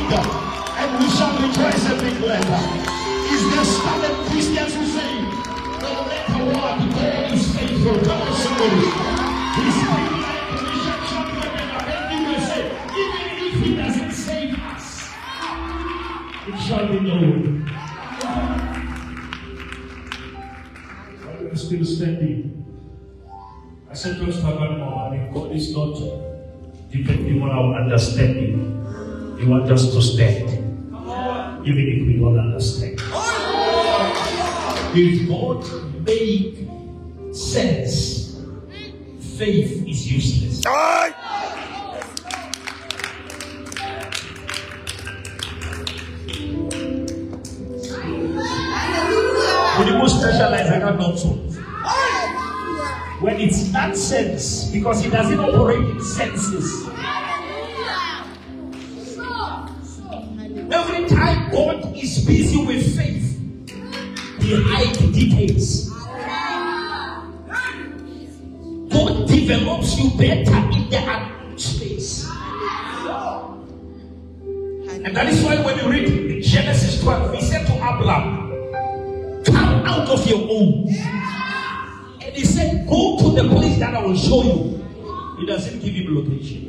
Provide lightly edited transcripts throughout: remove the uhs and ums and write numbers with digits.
and we shall rejoice and be glad. Is there standard Christians who say, no matter what, God is faithful? Come on, somebody. He's faithful. Even if he doesn't save us, it shall be known. While we are still standing, I said to us, God is not depending on our understanding. He wants us to stand, even if we don't understand. If God makes sense, faith is useless. The most specialized, I cannot solve. When it's that sense, because it doesn't operate in senses. Every time God is busy with faith, He hides details. God develops you better in the unknown space. And that is why when you read Genesis 12, He said to Abraham, come out of your home. And He said, go to the place that I will show you. He doesn't give him location.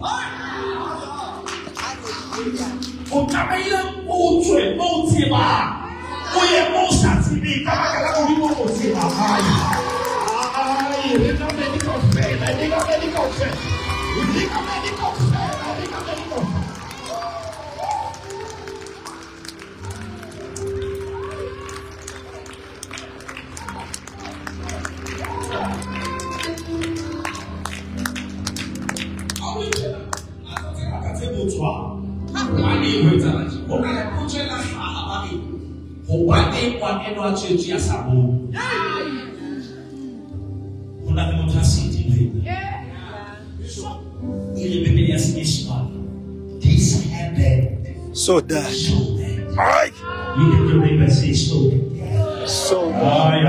This happened. So that. Alright. You can do it and say so. So It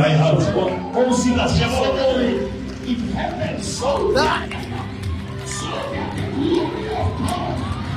happened so that. So that the glory of God.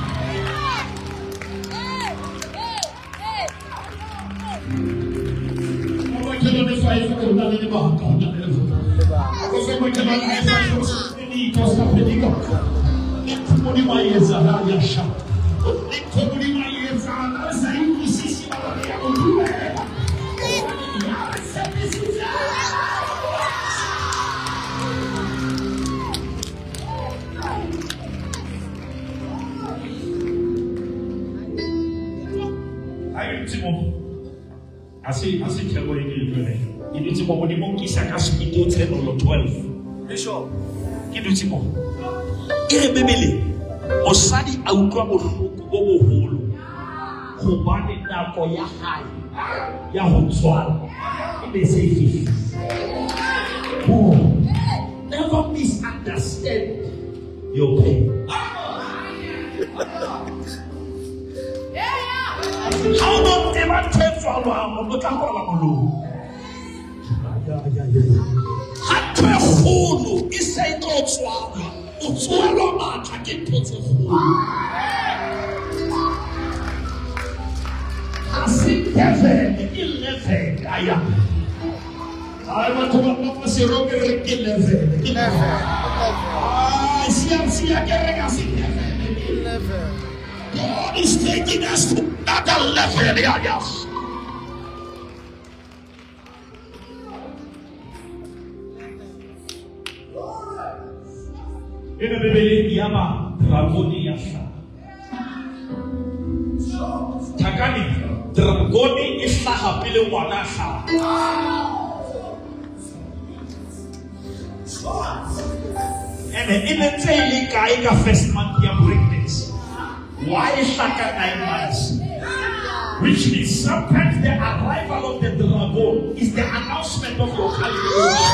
I see tell what you do. You need to go with the monkeys and ask me to 10 or 12. Bishop, give it to me. Irrebebele, Osadi Aukrabo Bobo Hulu, Hubani Nako Yahai, Yahutzwal, they say 50. Never misunderstand your pain. How long ever take for our Hatwe hulu isayito otswala otswala matha ke photse hulu asi 11 aya I want to mama se roge ke 11 ah siya kerega si 11 God is taking us to another level yes. In the Bible, Yama, Dragoni Yasha. Takani, Dragoni Ishaha Pile Wanasha. And in the daily Kaika first month, you bring this. Why Shaka 9 months? Which means sometimes the arrival of the dragon is the announcement of your calculation.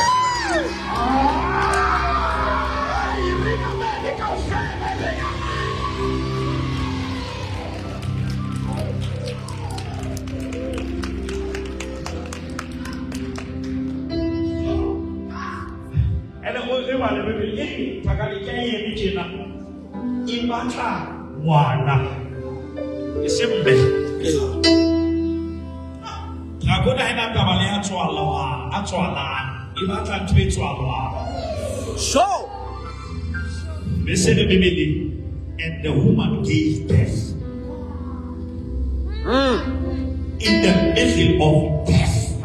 It's a man. Dragona hena kabale atwala. Imata ntwe twala. Show. Listen to me, and the woman gave birth. In the middle of death. I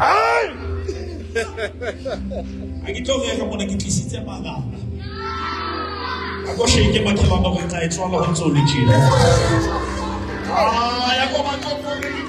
get told you I'm going to get this in my mouth. I go shake my killer of it. It's all on so rich. I go my God for the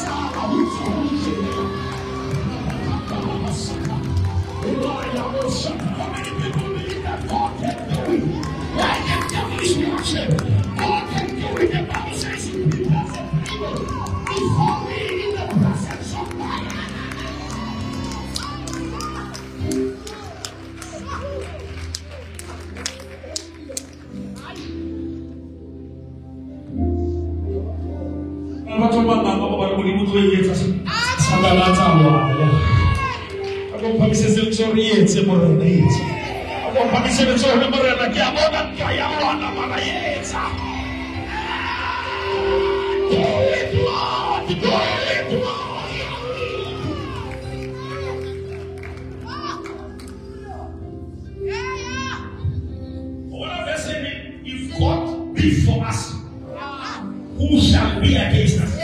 if God be for us, who shall be against us?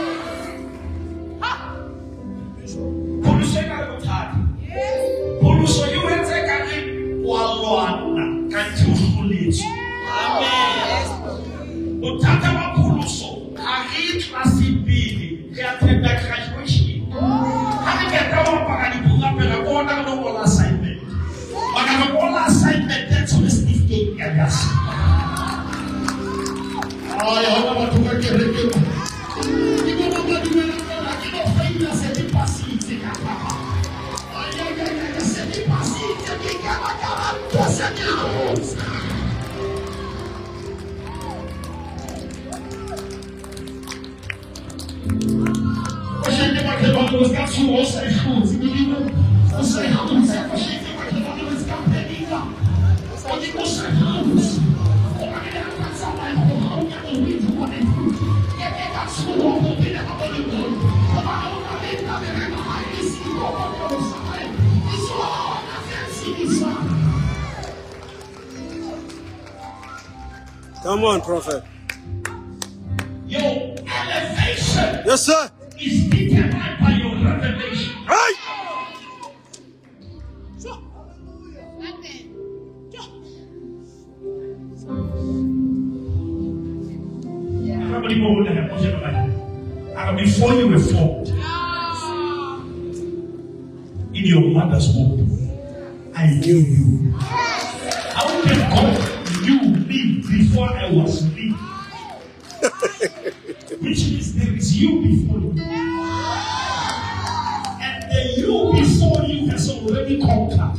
Come on, prophet. Your elevation, yes, sir, is determined by your revelation. Right. Before you were formed in your mother's womb, I knew you. How can God knew me before I was me? Which means there is you before you. And the you before you has already conquered.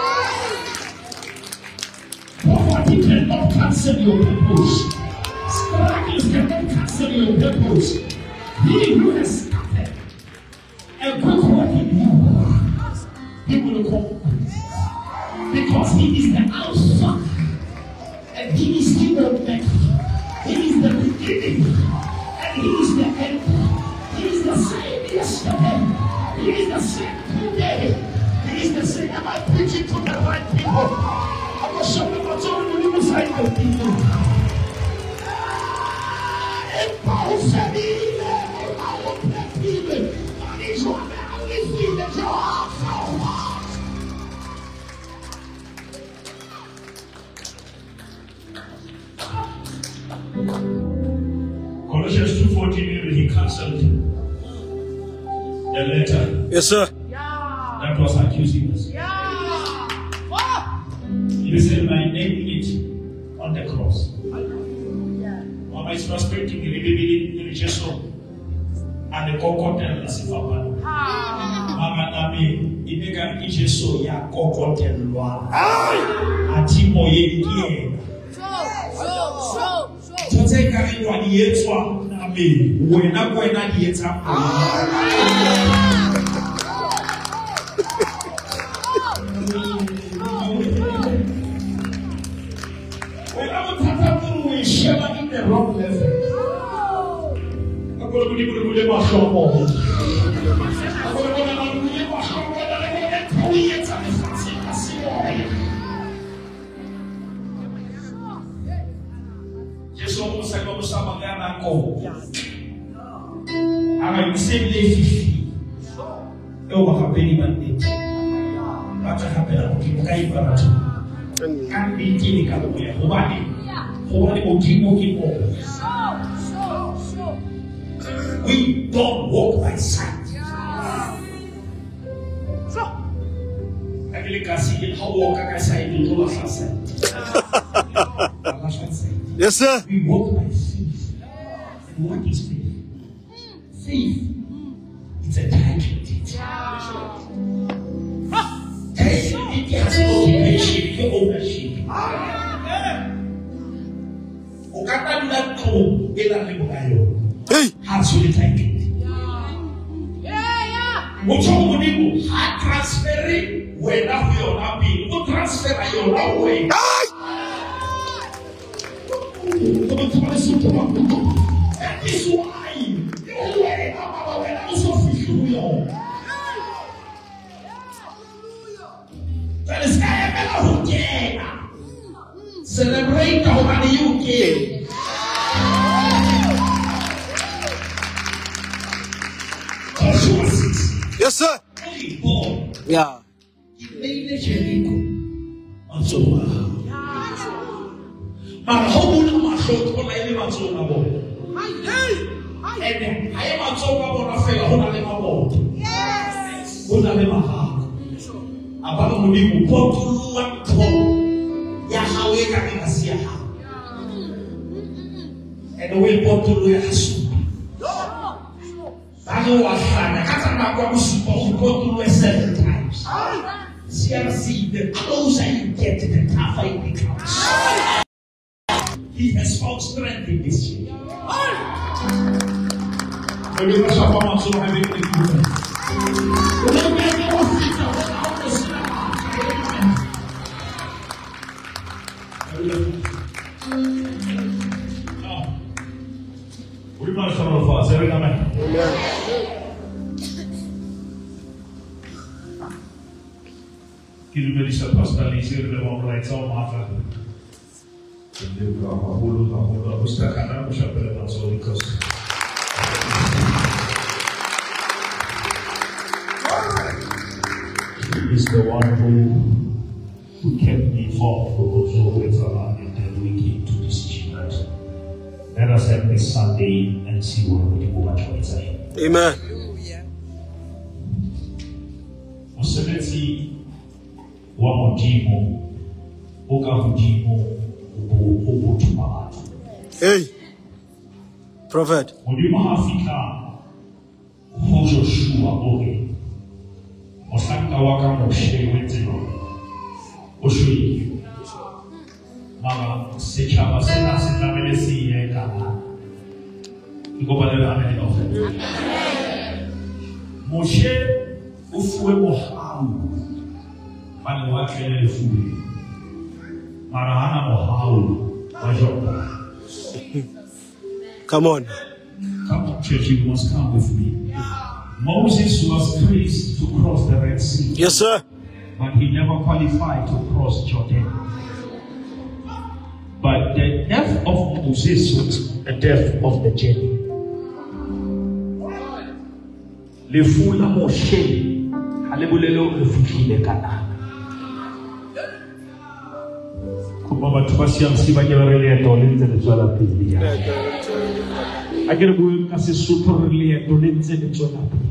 Poverty cannot cancel your purpose. Struggles cannot cancel your purpose. He who has started a good work in you, he will complete. Because he is the Alpha and he is the Omega. He is the beginning and he is the end. He is the same yesterday. He is the same today. He is the same. Am I preaching to the right people? I'm going to show you what's on the other side of people. Colossians 2:14, he cancelled the letter. Yes, sir. That was accusing us. He said, by naming it on the cross. Mama is frustrating in Jesus. And the cocotel is Mama Nami, Imega Ijeso, Ya cocotel loa. Atimo ye. Take a one year to me. When I'm going to get up. When I'm in the wrong level. We don't walk by sight. Yes, sir. We walk by faith. And what is faith? Faith. It's a title deed. Title deed has occupation, your ownership. Hey. Absolutely title. Hard transferring where now we are not being. Who transfer your way? That is why you were also feel. That is celebrate how many you came. Yes, sir. Yeah. See, the closer you get, the tougher it becomes. He has found strength in this year. He's the one who kept me forth for those who were around and then we came to this achievement. Let us have this Sunday and see what we can watch for Isaiah. Amen. Muselezi wa mujimu oga mujimu ubutuma watu. Hey, prophet. Mujimu Afrika Joshua oge Osaka waka Moshe wetino Oshui Mama sechaba sena melesi ye kana Iko pale ameni ofe Moshe ufuwe mohau Mani wachele ufuwe Marahana mohau Wajopa. Come on. Come to church, you must come with me. Moses was praised to cross the Red Sea. Yes, sir. But he never qualified to cross Jordan. But the death of Moses was the death of the journey. Le fula Moshe, halebulelo le fukile kana. Kumaba tupasi ya msiba nyewarele ya tolinze le swala pili ya. Agere buwe kasi sutorele ya tolinze le swala pili.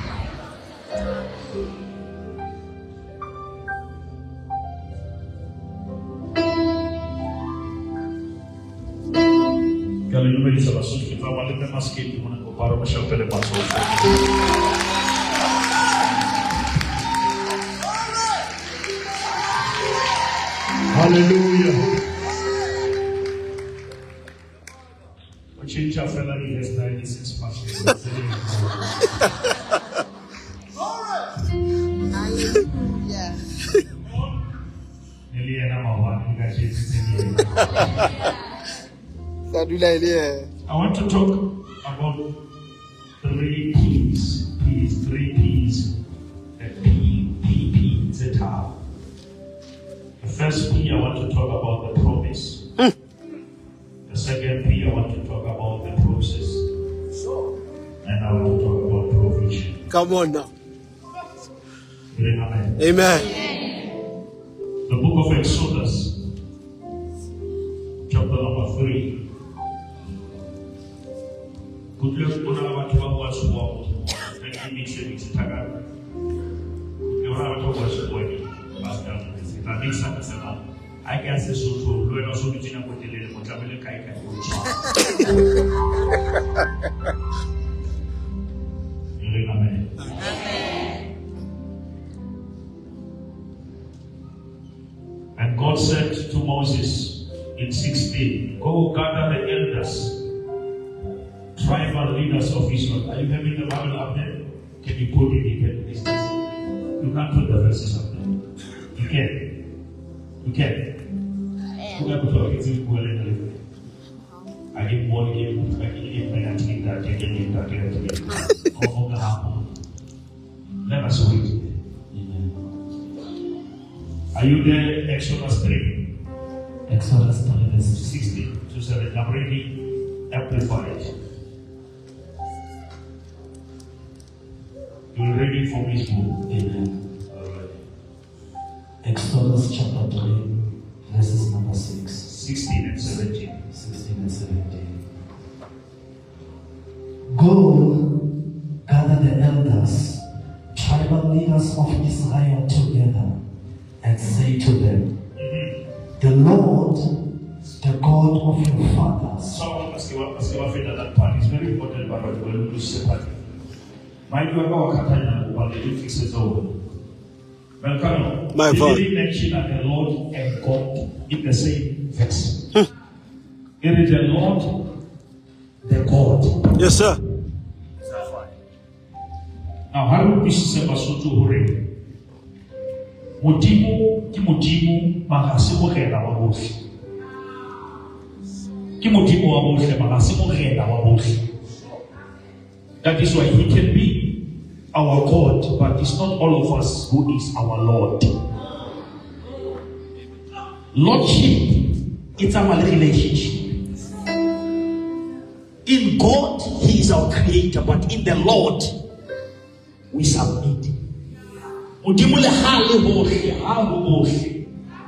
Kalau you beri salah satu kita awalnya kan masih di mana para masyarakat lepas sofa. Hallelujah. Machincha fella ni has 96 passions. Hallelujah. Neliana mawan kita cerita ni. I want to talk about 3 P's. P's, 3 P's. The P, Zeta. The first P, I want to talk about the promise. The second P, I want to talk about the process. And I want to talk about provision. Come on now. Amen. Amen. The book of Exodus, chapter number 3. Good luck on our 12 hours walk. Let me mix it together. You have to watch the body. I can say so too. Lord, also be doing what they did. What I'm doing, I Amen. And God said to Moses in 16, go gather the elders, tribal leaders of Israel. Are you having the Bible up there? Can you put it in this? You can't put the verses up there. You can. You can. Who can put it in? I give one game, I give that, I give that. Let us wait. Are you there? Exodus 3. Exodus 3, verse 16 to 7. I'm ready. Amplified. You're ready for this book. Amen. Alright. Exodus chapter 3, verses number 6. 16 and 17. 16 and 17. Go, gather the elders, tribal leaders of Israel together, and say to them, the Lord, the God of your fathers. So, that part is very important, but we will lose separately. My God. He didn't mention that the Lord and God in the same verse. It is the Lord, the God. Yes, sir. Now, how do we say Basutu Hore? Mudimu, Kimudimu, Mahasimu Hera Wabush. Kimudimu Wabush, Mahasimu Hera Wabush. That is why he can be our God, but it's not all of us who is our Lord. Lordship, it's our relationship. In God, He is our creator, but in the Lord, we submit. Udimule hali hoshi, hahu hoshi.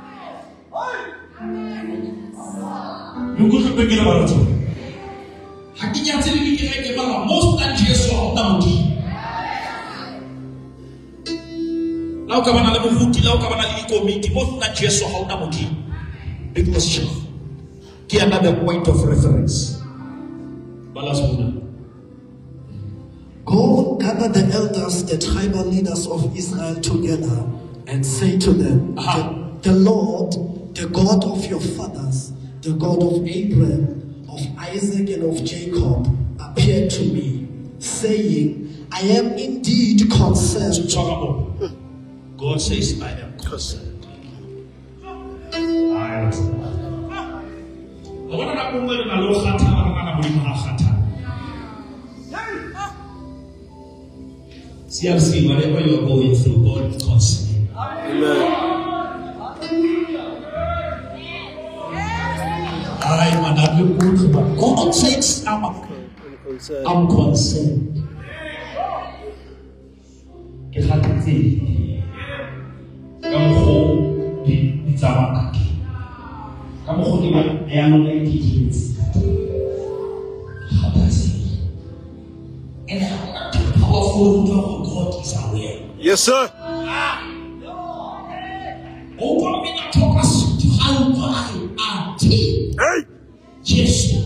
Yukuzu pengine baratu. Hakinya tili kireke mara most and Jesu haudauti. Lau kama na lemufuti, lau kama na likomiti, most and Jesu haudauti. Because she get another point of reference. Go gather the elders, the tribal leaders of Israel together, and say to them, the Lord, the God of your fathers, the God of Abraham, of Isaac, and of Jacob, appeared to me, saying, I am indeed concerned. God says, I am concerned. I am. CRC, whatever you are going through, God is concerned. God says, I'm concerned. And how powerful God is aware. Yes, sir. Hey. Jesus.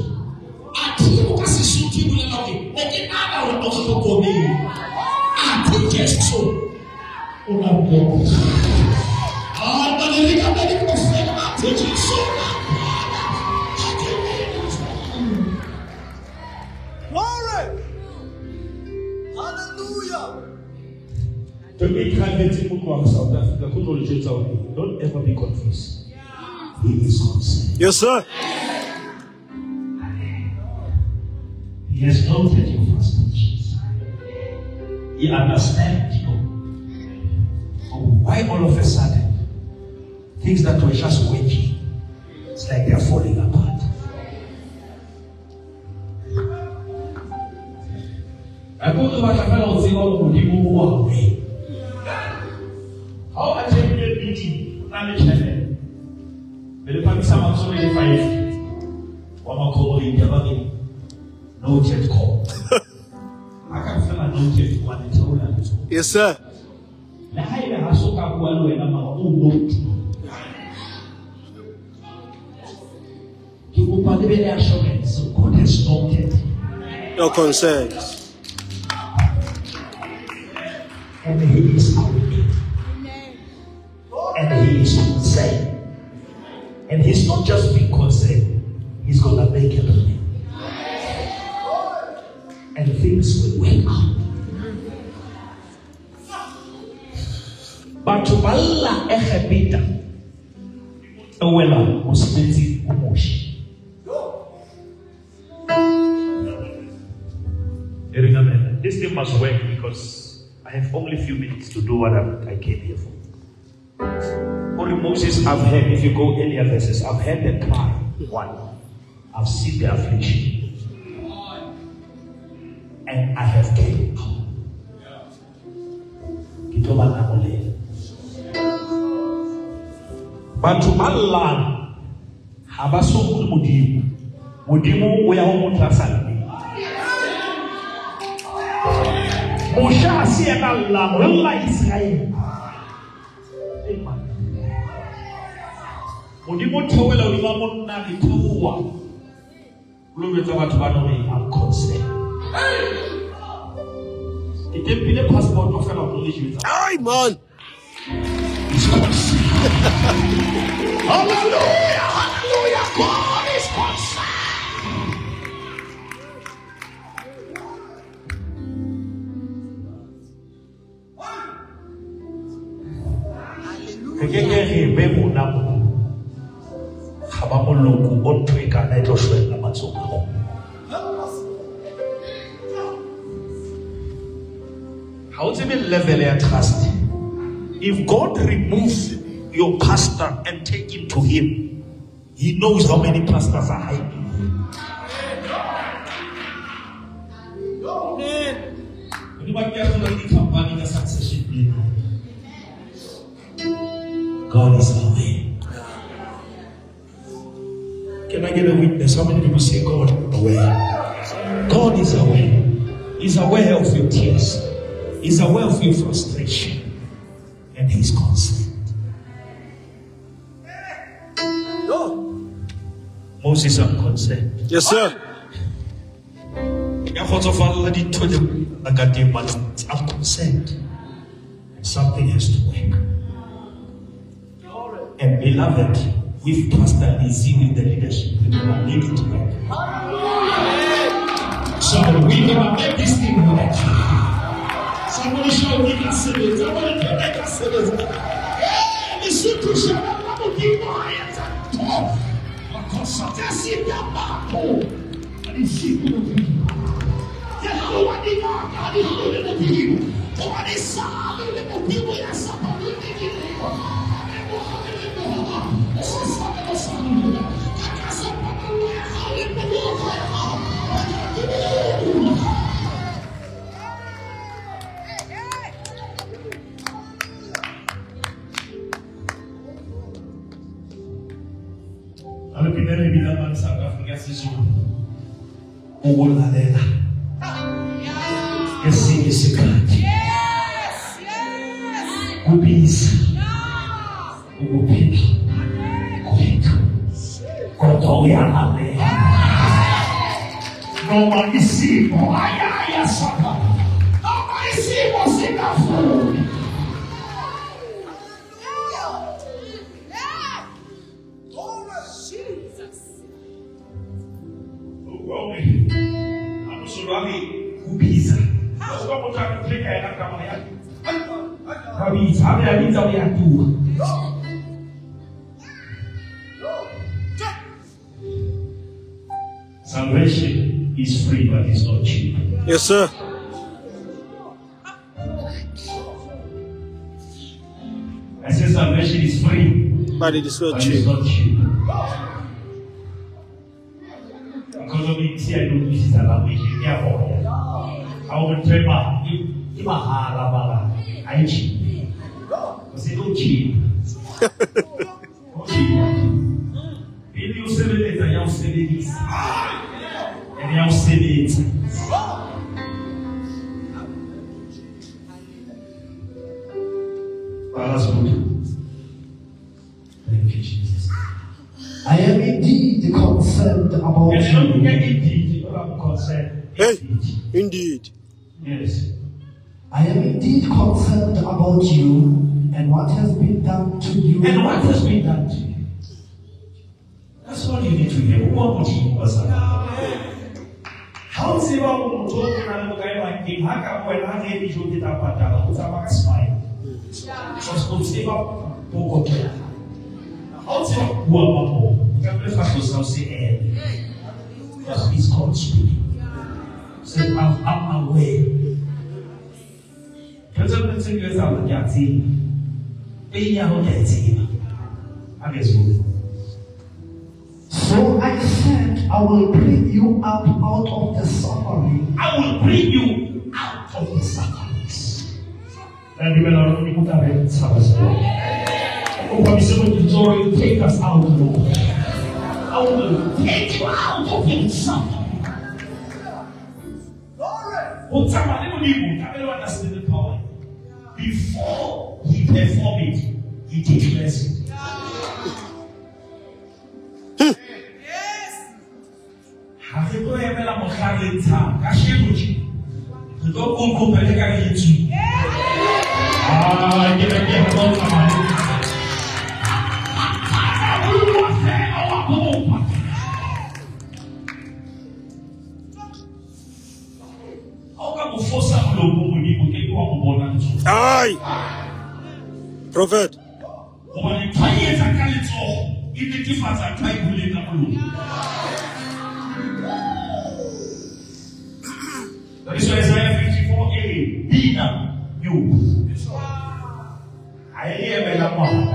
Glory. Hallelujah. To be private in South Africa, don't ever be confused. He is concerned. Yes, sir. He has noted your first Jesus. You understand, you know, why all of a sudden things that were just working, it's like they're falling apart. I go to what I found out away. How I take a meeting, I'm a channel. But if I'm so many 5, one more call in the no jet call. I can feel a no jet one. Yes, sir. The higher has so come well when I'm own note. You will believe the assurance God has noted. No concerns. And He is our King. And He is concerned. And He's not just being concerned, He's going to make it happen. And things will work out. But to Allah ehebita, ewela musbeti umoshi. Remember, this thing must work because I have only a few minutes to do what I came here for. Only Moses, I've heard, if you go earlier verses, I've heard the cry. One, I've seen the affliction, and I have came out. But to Allah, Habasu Mudimu, we are home to Moshe said Allah, Allah Israel. Mudimu tawela ulimamu na vituwa. Ulume watu banoni I'm concerned. Itempile passport of fellow police. Aye, man. Hallelujah, hallelujah, God is concerned. Ultimate level of trust. If God removes your pastor and take him to Him, He knows how many pastors are hiding. God is aware. Can I get a witness? How many people say God is aware? God is aware. He's aware of your tears. He's aware of your frustration. And He's concerned. Moses, I'm concerned. Yes, sir. I'm concerned. Something has to work. And beloved, we've trusted Lizzie with the leadership. We will make it work. So we will make this thing work. Somebody shout, we can see it. Somebody can see it. The situation is not going to be quiet. Because that's it. And it's simple. Kalau kita lebih dalam South Africa sesuatu, umur ada, kesini sekali, kubis, kubis, kuitu, kau yang ada, nomor isi, ayah sama, nomor isi masih kafir. Salvation is free, but it's not cheap. Yes, sir. But it is not But it's cheap. not cheap. Because of it, see, I don't use it as a language. Yeah, I will tell you, I cheap. Because they don't cheap. Don't cheap. If you sell it, you sell it. And you sell it. That's good. Thank you, Jesus. I am indeed concerned about And don't you. forget indeed, I'm concerned. Hey, indeed. Yes. I am indeed concerned about you and what has been done to you. And what has been done to you? That's all you need to hear. What would you was how is it about to talk and look like him? How come when I hear you get up at that? What's a smile? Because what's it about? How's it about? You can breakfast yourself, say, just please God speak. Say, I'm away. Because I'm not saying you're out of your team. Be out of your team. I guess what? So I said, I will bring you up out of the suffering. I will bring you out of the sufferings. And you will put our hands up as well. Oh, I'm saying to joy, take us out, Lord. I will take you out of your suffering. But somebody will leave. I don't understand the power. Before he performed it, he declares it. Have you ever been a Mohammed town? Kashibuchi. The dog won't go back again. Ah, get a dog from my Aye. Prophet. That is why Isaiah 54:8. Be now you. I hear me now.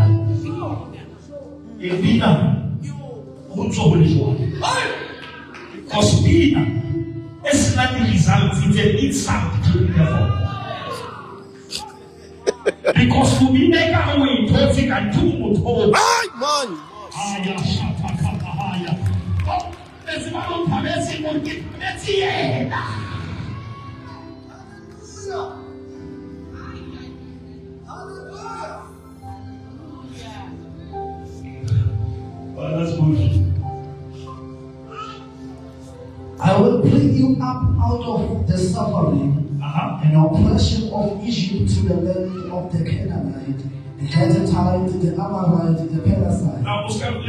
Be now. Who's over this one? Because be now. It's not the result, it's an insult to the devil. Because to be make a way, perfect and do what hold. Aye, man. Let's go to Pamesi, let's see. Well, that's good. I will bring you up out of the suffering and oppression of Egypt to the land of the Canaanite, the Hittite, the Amorite, the Perizzite. Now,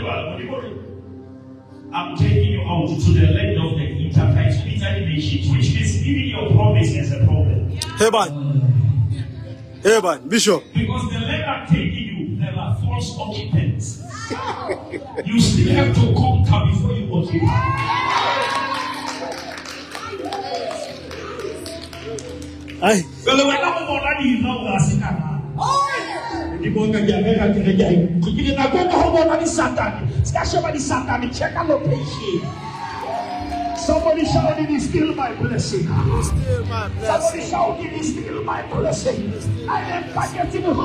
I'm taking you out to the land of the Hittites, nations, which means even your promise is a problem. Hey, man. Hey, man. Bishop. Because the land I'm taking you, there are false occupants. You still have to conquer before you occupy. Aye. Well, when I'm already in love with Satan. Somebody shout, it is still my blessing. Still my Somebody blessing. shout, it is still my blessing. I am forgetting the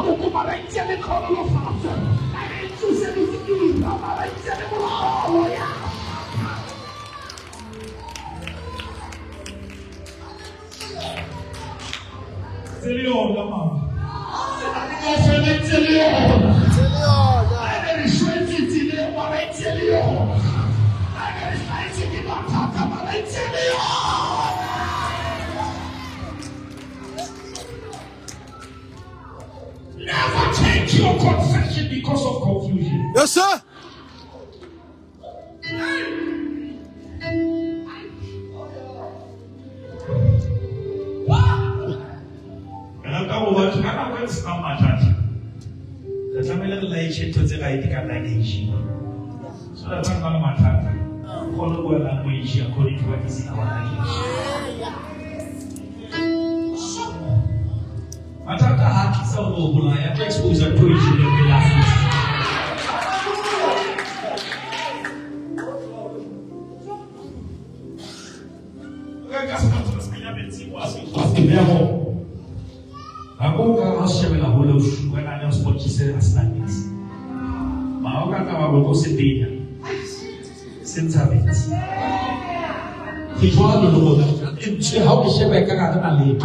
Never change your confession because of confusion. Yes, sir. And I'm going to stop my church. The family relation to the identification. So that's not my church. Follow well language according to what is in our language. Matata haki sa ulobula ya expose to each and every last. Therefore, I go to share with a whole when I just what she said as like this. My I will go sit there. Since I mean, he told me how to share my car and leave.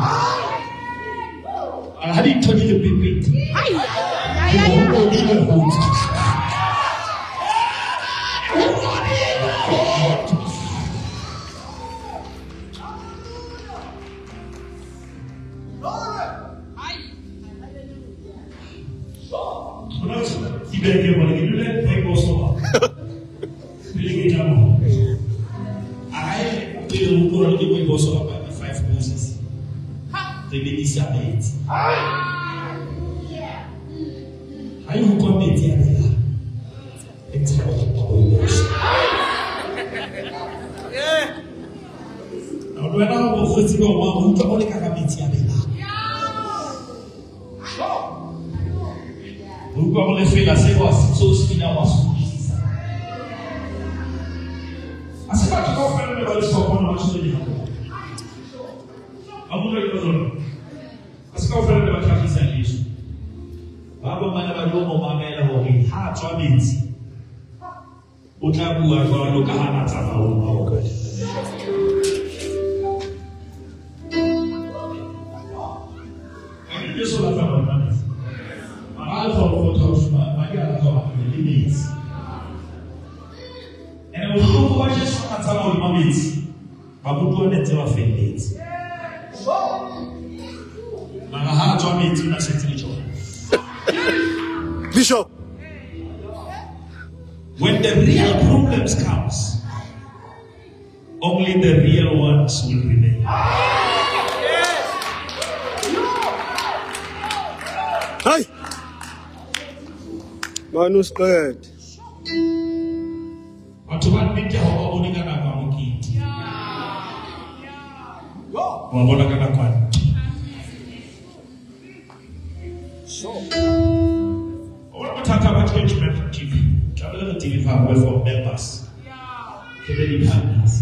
I had it to the big bit. Five Moses. The baby Sabbath. I will come in here. It's how now, when I was to go, one who only can be here. Who probably feel as if was so speed I was. I said, I can't find anybody so on much to you. I'm going to go. I said, I can't find anybody to send you. Baba mana badomo mamela hobi ha twabiti utabu wa loka hana tafaulu God. I need so that I'm not. I thought for my God the limits. And I will go watch this at our moments. Babu do never fail it. Mana ha twabiti na setilicho. Bishop. When the real problems comes, only the real ones will remain. Hi. Manus bird. Watu wanapita hawaoni kana kwa mkiti. Wanaona kana kwa. Talk about engagement TV. Travel the TV for away from members. Community partners.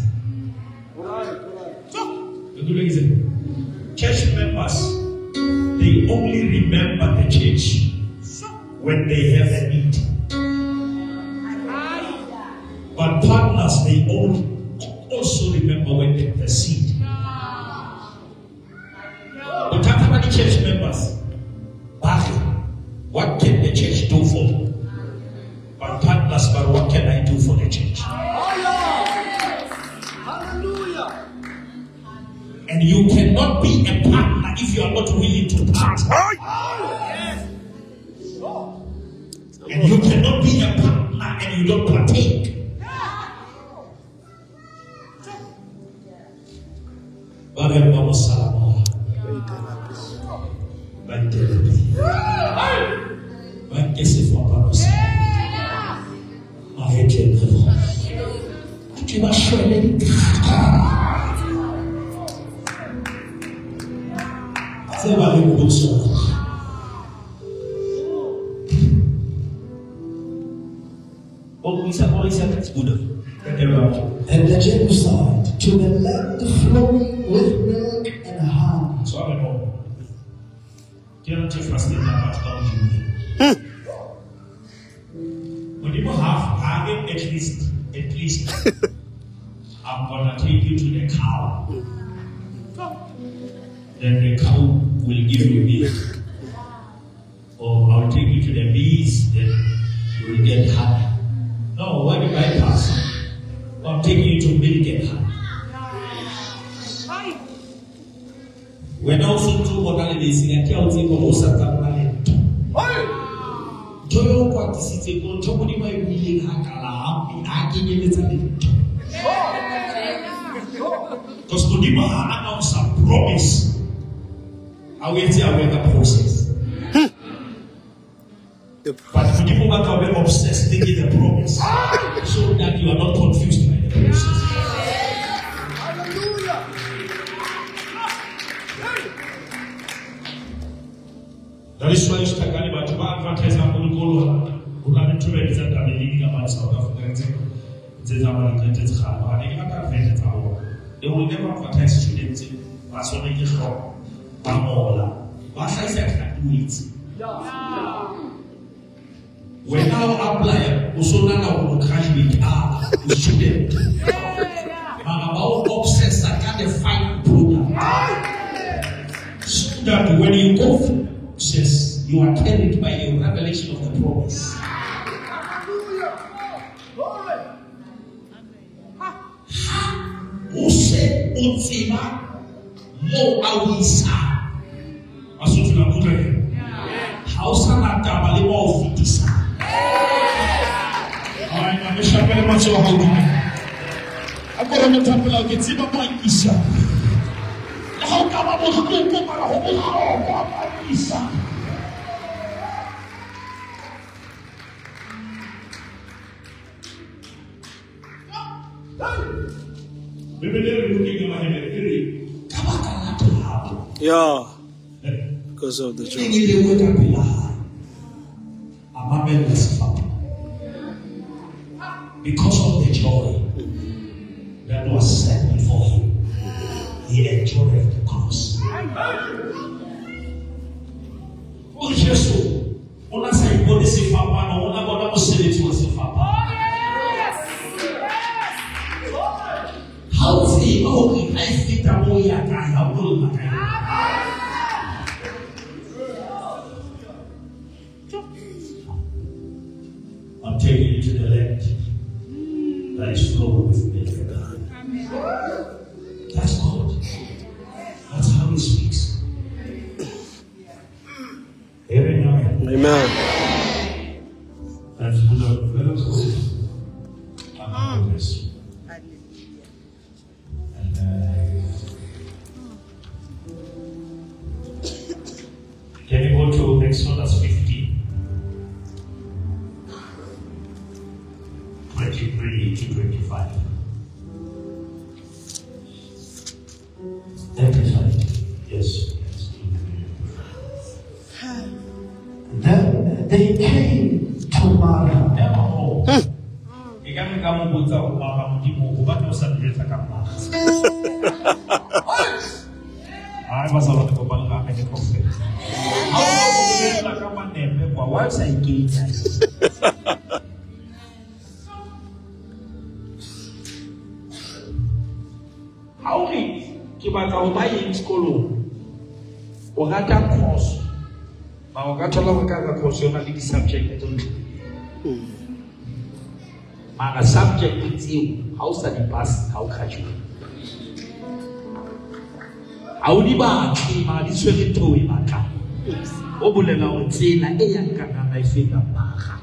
The good reason. Church members, they only remember the church when they have a need. But partners, they also remember when they proceed. We talk about the church members. What can the church do for me? But partners, but what can I do for the church? Hallelujah. And you cannot be a partner if you are not willing to partner. And you cannot be a partner and you don't partake. And the genocide to the land flowing with milk and honey. So I know. Don't take first thing about when you have having at least I'm gonna take you to the cow. Then the cow will give you milk. Or I'll take you to the bees, then you will get honey. No, what if I pass? I'm taking you to milk and honey. When also two modalities in a county for Osaka, Toyo practices a good job. What might be Hakala, because Kodima announced a promise. I will tell you the process. But people are very obsessed thinking the promise, so that you are not confused by the process. Hallelujah. That is why you start talking about advertising on the goal. We have to read that the beginning about South Africa. It is our greatest harm. They will never advertise students as when they get wrong. Pamola. What I said, I can do it. When I apply, Usona will graduate, the student. I'm about obsessed, I can't find product. So that when you go through process, you are carried by the revelation of the promise. Use utima mo awisa. Asuti na kutre. Hausa na tabali mo ofitisa. Ai na mshapele macho haudi. Agora no tapela ukitima mo ikisha. How kama mo huko para huko kwa ikisha. Yeah, because of the joy. Because of the joy that was set before him, he enjoyed the cross. Oh, Jesus, on a say, what is it for? On a say it was a how see how I fit a boy at I have told my I'm taking you to the land that is flowing with milk. That's God. That's how he speaks. Amen. Amen. That's good. Let us go. I'm this. Can you go to Exodus 15, 23 to 25? 35. Yes. Then they came to Mara. I was about to go back and confess. How many people buy in school? Or got a course? Now, got a lot of course, you have the subject. A subject is you. How study pass? How catch you? Auliba ma di swele to imaka obulela utsina eyankana na ifika baga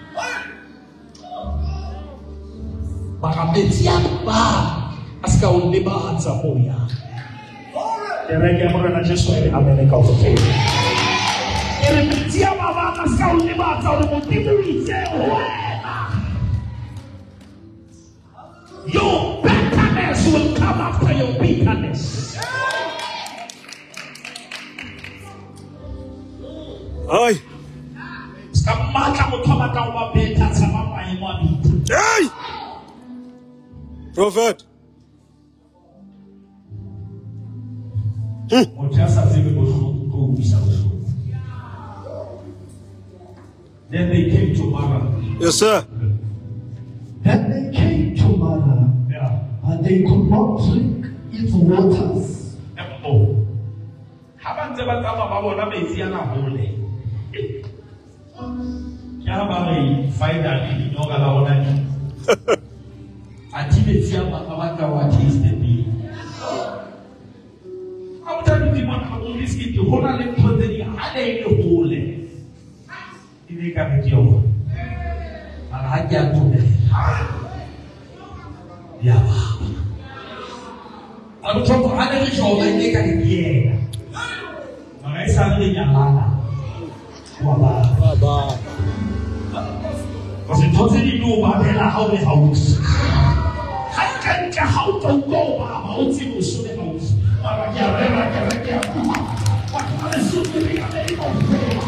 baga betia ba aska uliba hatsa moya dereke mora na Jesu ile ameneka utoke ile betia baba aska uliba hatsa ulimutimurize your bitterness will come after your bitterness. Aye. Hey! Prophet. Then they came to Mara. Yes, sir. Then they came to Mara, and they could not drink its waters. Oh. Haven't ever come about a Messiana holy. Yabari, finally, no Galawani. I didn't see what is the be. How do you want to risk it? You hold on to the holy. You make a video. And I can't do it. Yeah. I'm talking about the show, I think I can. I suddenly Yamana. Baba. Because it doesn't know about how the house. I can't get how to go about the house. What is it?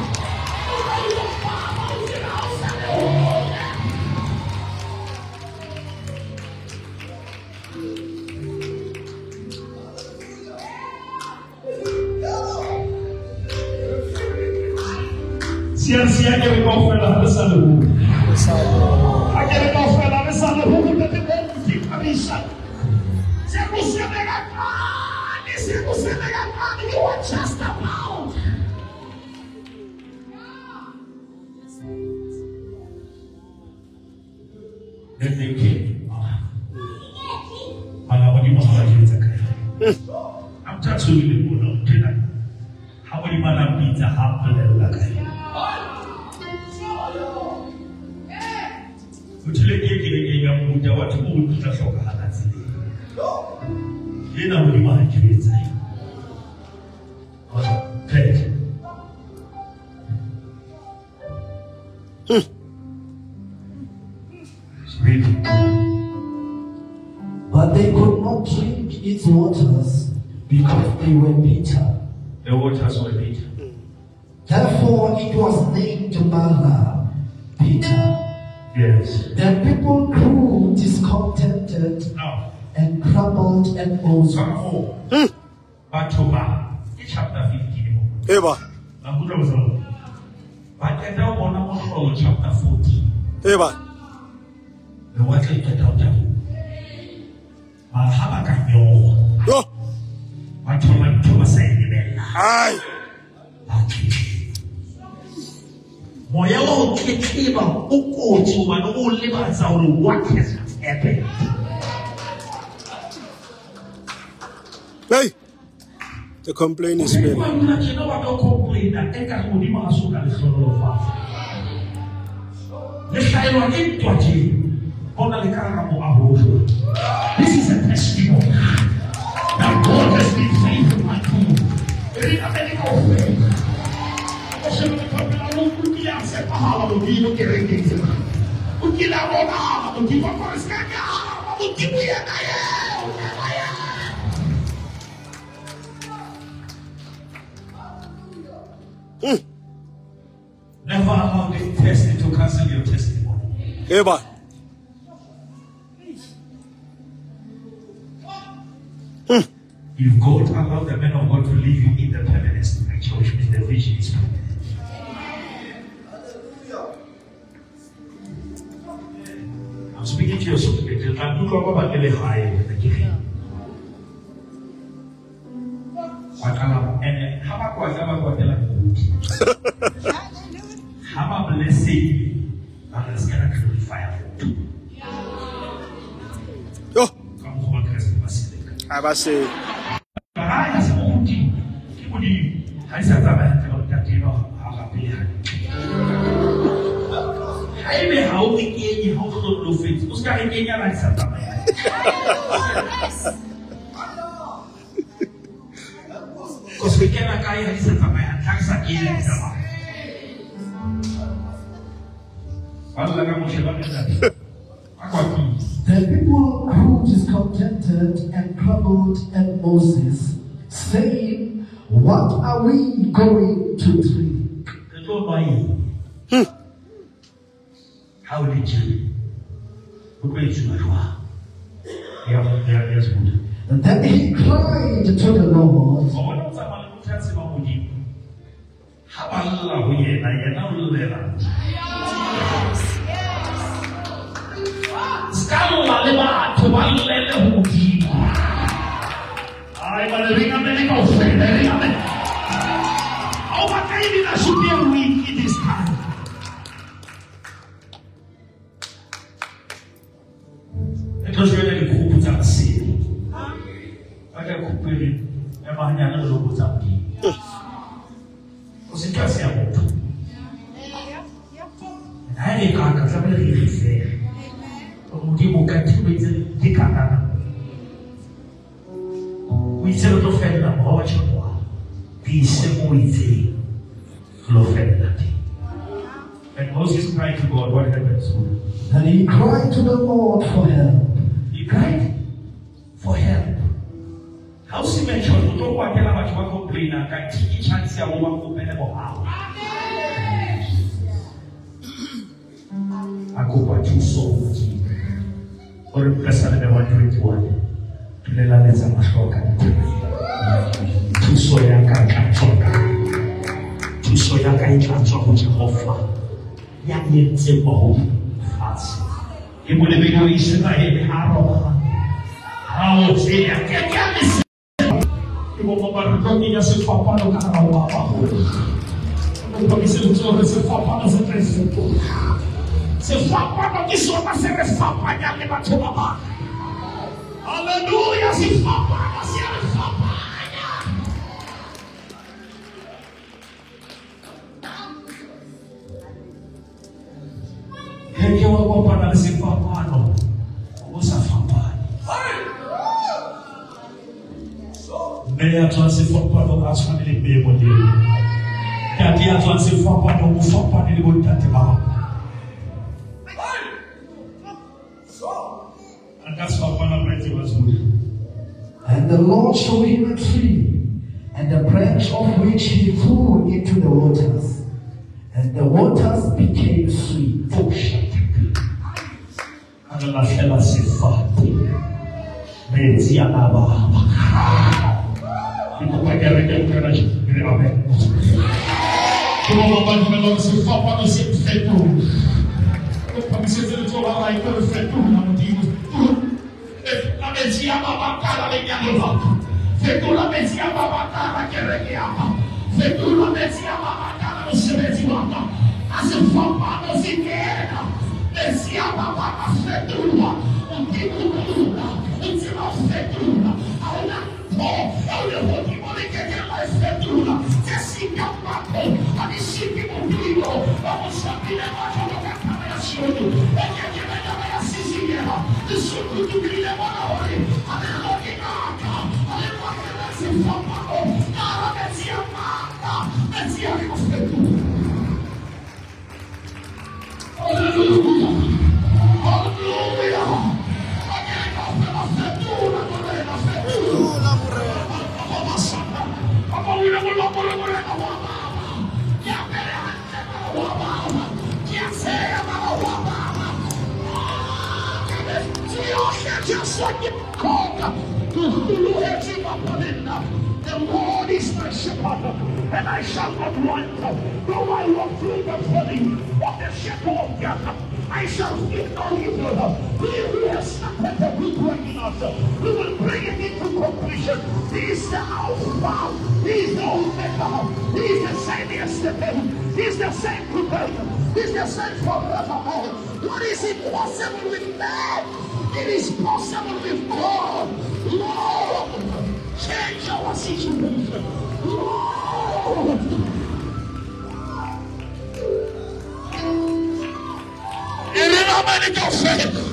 CRC a quel coffre la messa del mondo. A quel coffre la messa del mondo che ti capisci. Se você pegar carne, se você pegar carne, you are just about. Then they came. I'm just really good. How many man beat a half of them? Would you let me get a what would the shock had you know, we might create great. But they could not drink its waters because they were bitter. The waters were bitter. Therefore it was named Mara, bitter. Yes. Then people grew discontented and crumbled and also. Back to chapter 15. Eva. But get down on chapter 14. Eva. The water get out of Habakkuk. Yo. I told him to say the Aye. Moyo Kikiba, Uko, and all livers out of what has happened. Hey. The complaint is fair. You know what don't complain that they can only mask the solo of us. The Shiloh in Twati, on the Caramo Arojo. This is a testimony that God has been faithful unto you. There is a medical way. I was able to come to the room to get a power of you getting things. We get out of our we give up our scatter. We give you never allow the test to cancel your testimony. Eva. If God allowed the men of God to leave you in the permanent structure, which means the vision is permanent. I'm speaking to your spirit. I'm not talking about the high with the king. And Habakkuk have a blessing, and let's get a purifier. Yo. Come over, Christmas. I was say. I as a monkey, I said, I may how we gain you how to do things. Who's got a gain like Satan? Because we cannot carry a Satan and tax again. The people grew discontented and crumbled at Moses, saying, what are we going to drink? How did you? And then he cried to the Lord. Should be a week in this time. It was really cool to put seed. I got put it. I'm a young little put up. Was it just a hope? I didn't come because I'm really fair. People can do it. They can't. We tell the friend of our children. Peace and we and Moses cried to God, what happens? And he cried to the Lord for help. He cried for help. How she mentioned to talk about how much one complain and can teach chance a woman open about how. I go back to so much. Or blessed the 121. To the lands of Mashoka. To Soya Kaka. puso ya ka e tla tswa go Jehova ya entse mo fatshe e mo le bega Israele ha roba ha o tsela ke ke ke mo ba re ya se fapano ka ga wa ba go mo ke se tsore se fapano se tletse se fapano ke sona se re fapanya le batho ba ba haleluya se fapano se re fapanya Heke wa kopana le sefapano o sa fapane mme ya tswang sefapano ka tshwane le mme mo teng tate ya tswang sefapano o fapane le bontate ba bang And the Lord showed him a tree, and the branch of which he threw into the waters, and the waters became sweet. Angahlala sifati benzi ababa ikubakereke kana ngire amen kuma bantu belo sifapa no sifetu ko pamiseze to la rai ko fetu na mudinho la benzi ababa kala le nyalo fetu la benzi ababa kala kereke apa fetu la benzi ababa kala no sebeti waka asifapa no sikera benzi ababa fetu Just like it called the Lord is my shepherd, and I shall not want. Though I walk through the valley of the shadow of death, I shall fear no evil. He who has started the good work in us, we will bring it into completion. He is the Alpha, He is the Omega, He is the same yesterday, He is the same today, He is the same forevermore. What is impossible with man? It is possible with God. Lord, change our situation. Lord. In the name of faith.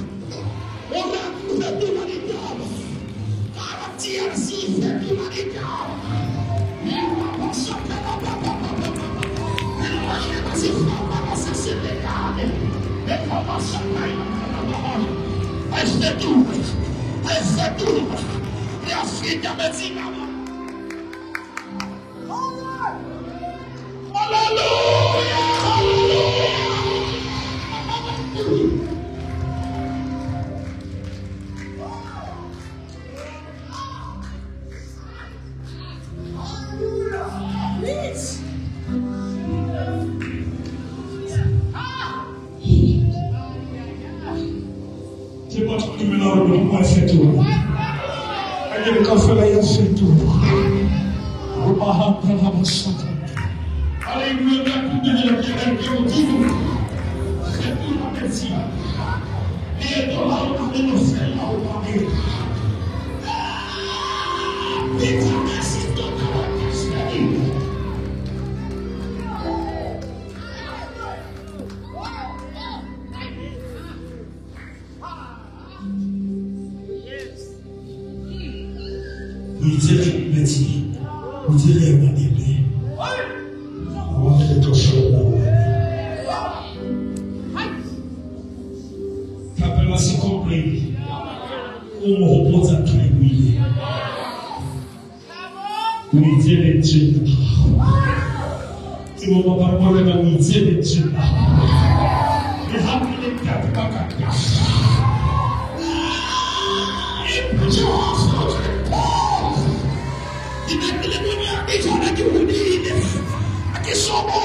Someone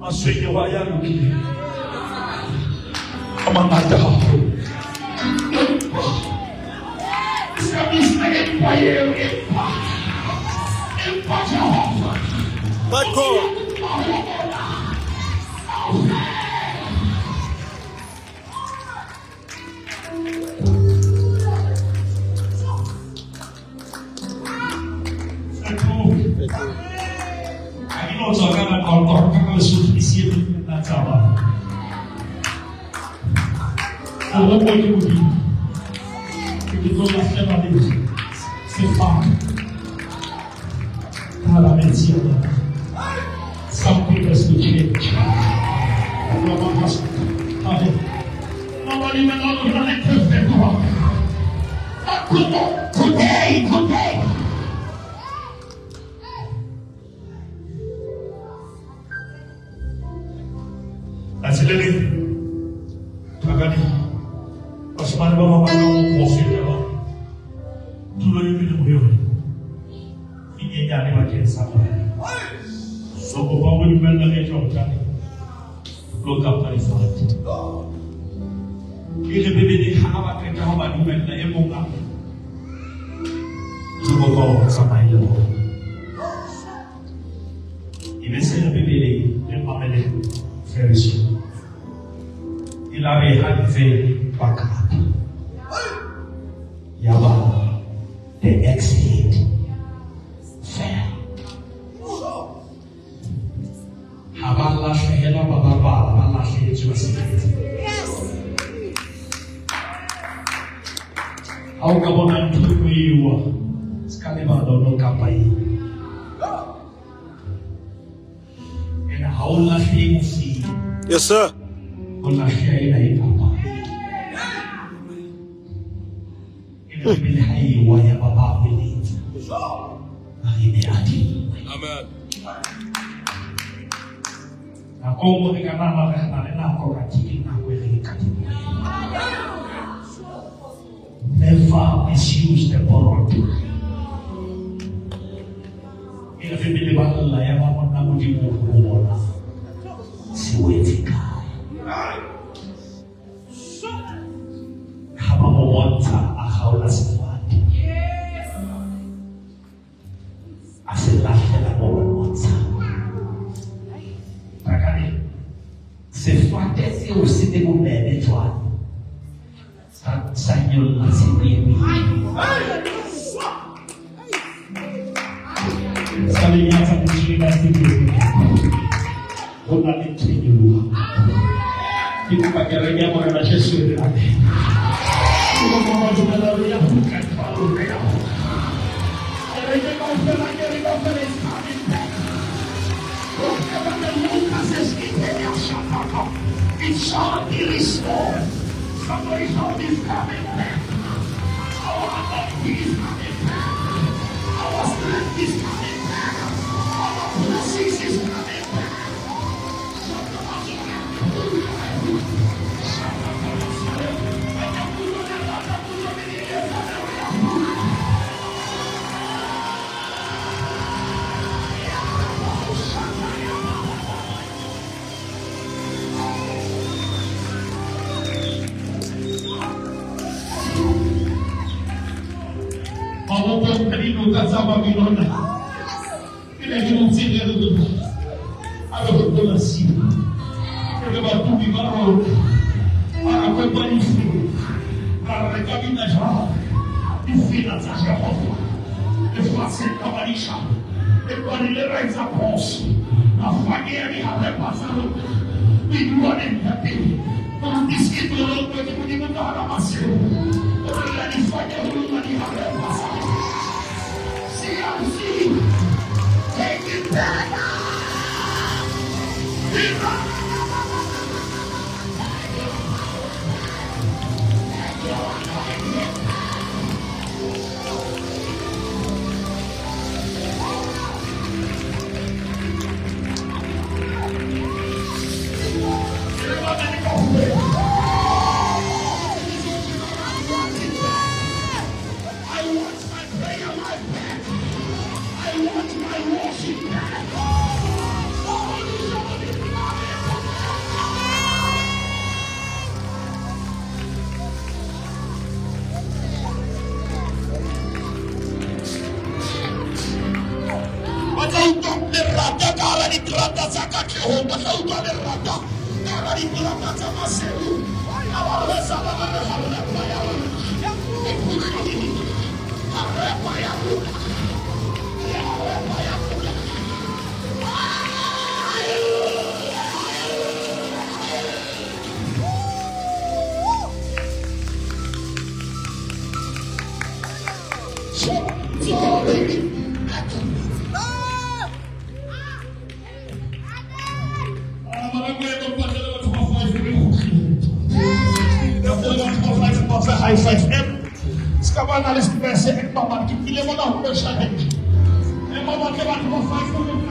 Maswenge wa yaluki. Amangata hapo. Back home. Something has to change. Nobody will not let perfect walk. Today. That's it. Tagani. Osman Baba Mano Mofia. Tulo yumi moyo. Iye jani bagian sama. So Baba will bend the edge of Johnny. Look up at his heart. Ile bebe ni hawa kenda hawa ni benda emunga. So Baba sama ile. Ile sena bebe ni pamele ferisi. Ilabe hadze bakat. Yaba the exit fair. Habala shehela bababa habala sheheju asiketi. Au kabona mtuku yiwa skale badono kapai. Ena haula shehe musi. Yes, sir. Haula shehe ina ipapa. Ina bibili haiwa ya baba bili. Ahine adi. Amen. Na Kongo ni kanama na kokatiki na kweli katibu. Never misuse the borrowed. Ila vile bala ya mama na mujibu kuona. Siwezi kai. Kama mwanta akaula sifati. Asilafe na mwanta. C'est fantastique aussi de vous mettre toi. Ça y est, c'est bien. Ça les gars, ça me tue là, c'est bien. On a les tués de nous. Il faut pas qu'il y ait rien pour la gestion de la vie. Il faut qu'on va jouer la vie à vous, qu'elle soit au réel. Elle est comme ça, elle est comme ça, elle est It's all be restored. Somebody's home is coming back. Our anointing is coming back. Our strength is coming back. Our blessings is coming back. Tazama vinona ile vinonzile ndugu alokuwa simu ile watu bibaro anakwenda nisi para kabina jao ifina za Jehova efase kabalisha ekwalilera examples afanyia ni halepasalo bidua ni mtati diskito kwa kimungu na masio wala nifanye huruma ni halepasalo. Take it back. I want my worship back. Sauda lerada kala di keranda saka Jehovah sauda lerada kala di keranda sama seru. Awal sama berhala payah. Apa payah? High five sekarang analis biasa mama kita pilih mana hukum syahid mama kita mau five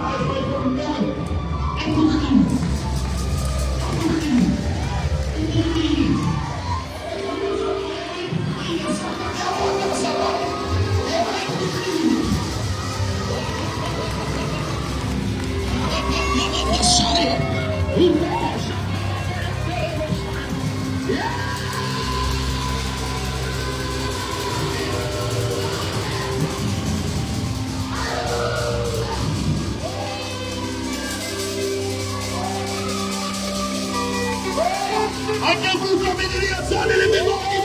Anche Buca Mediriazione le memori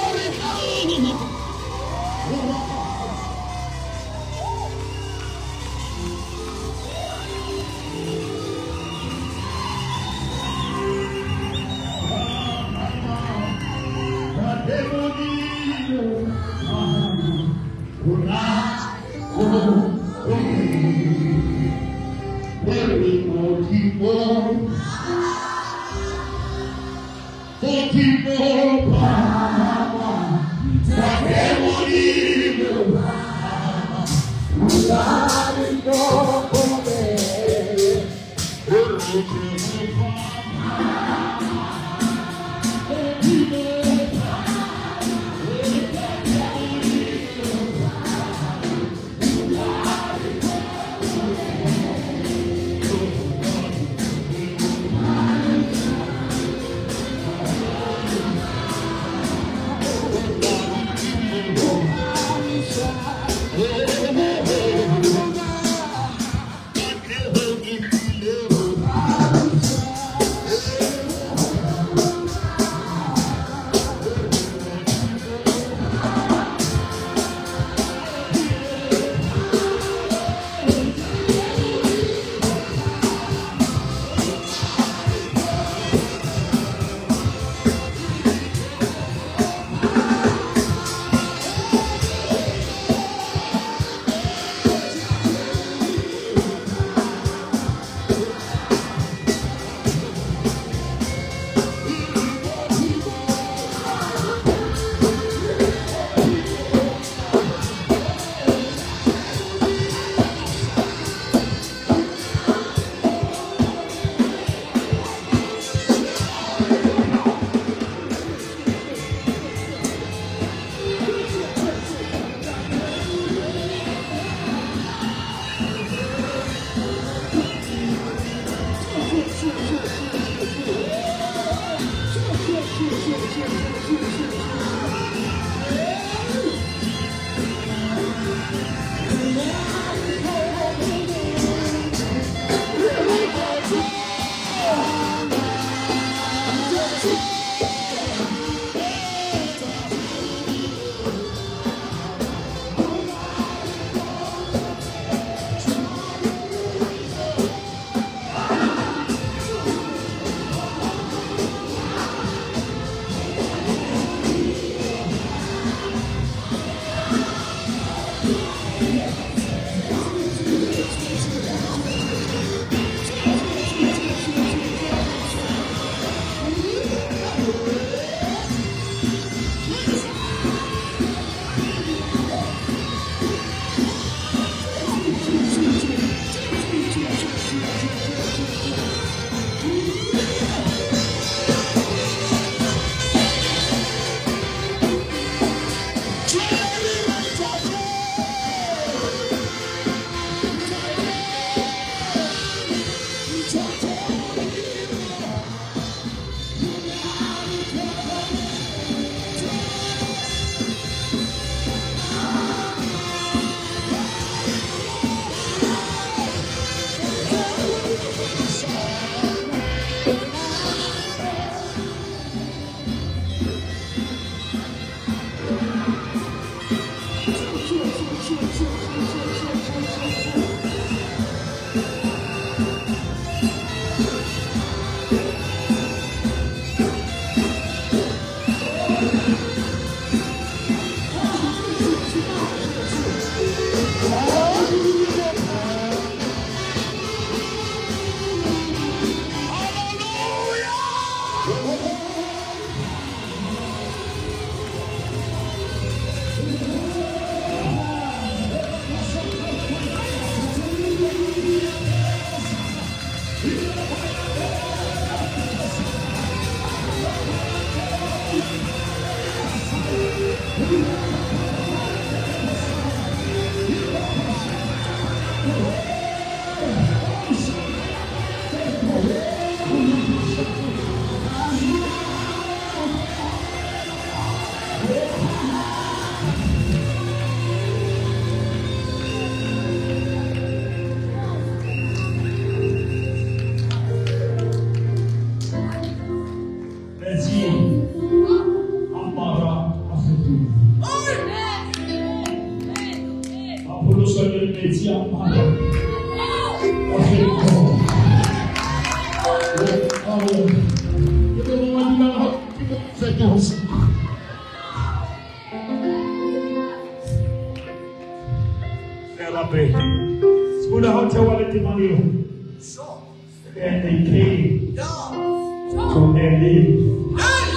And they came to Elim.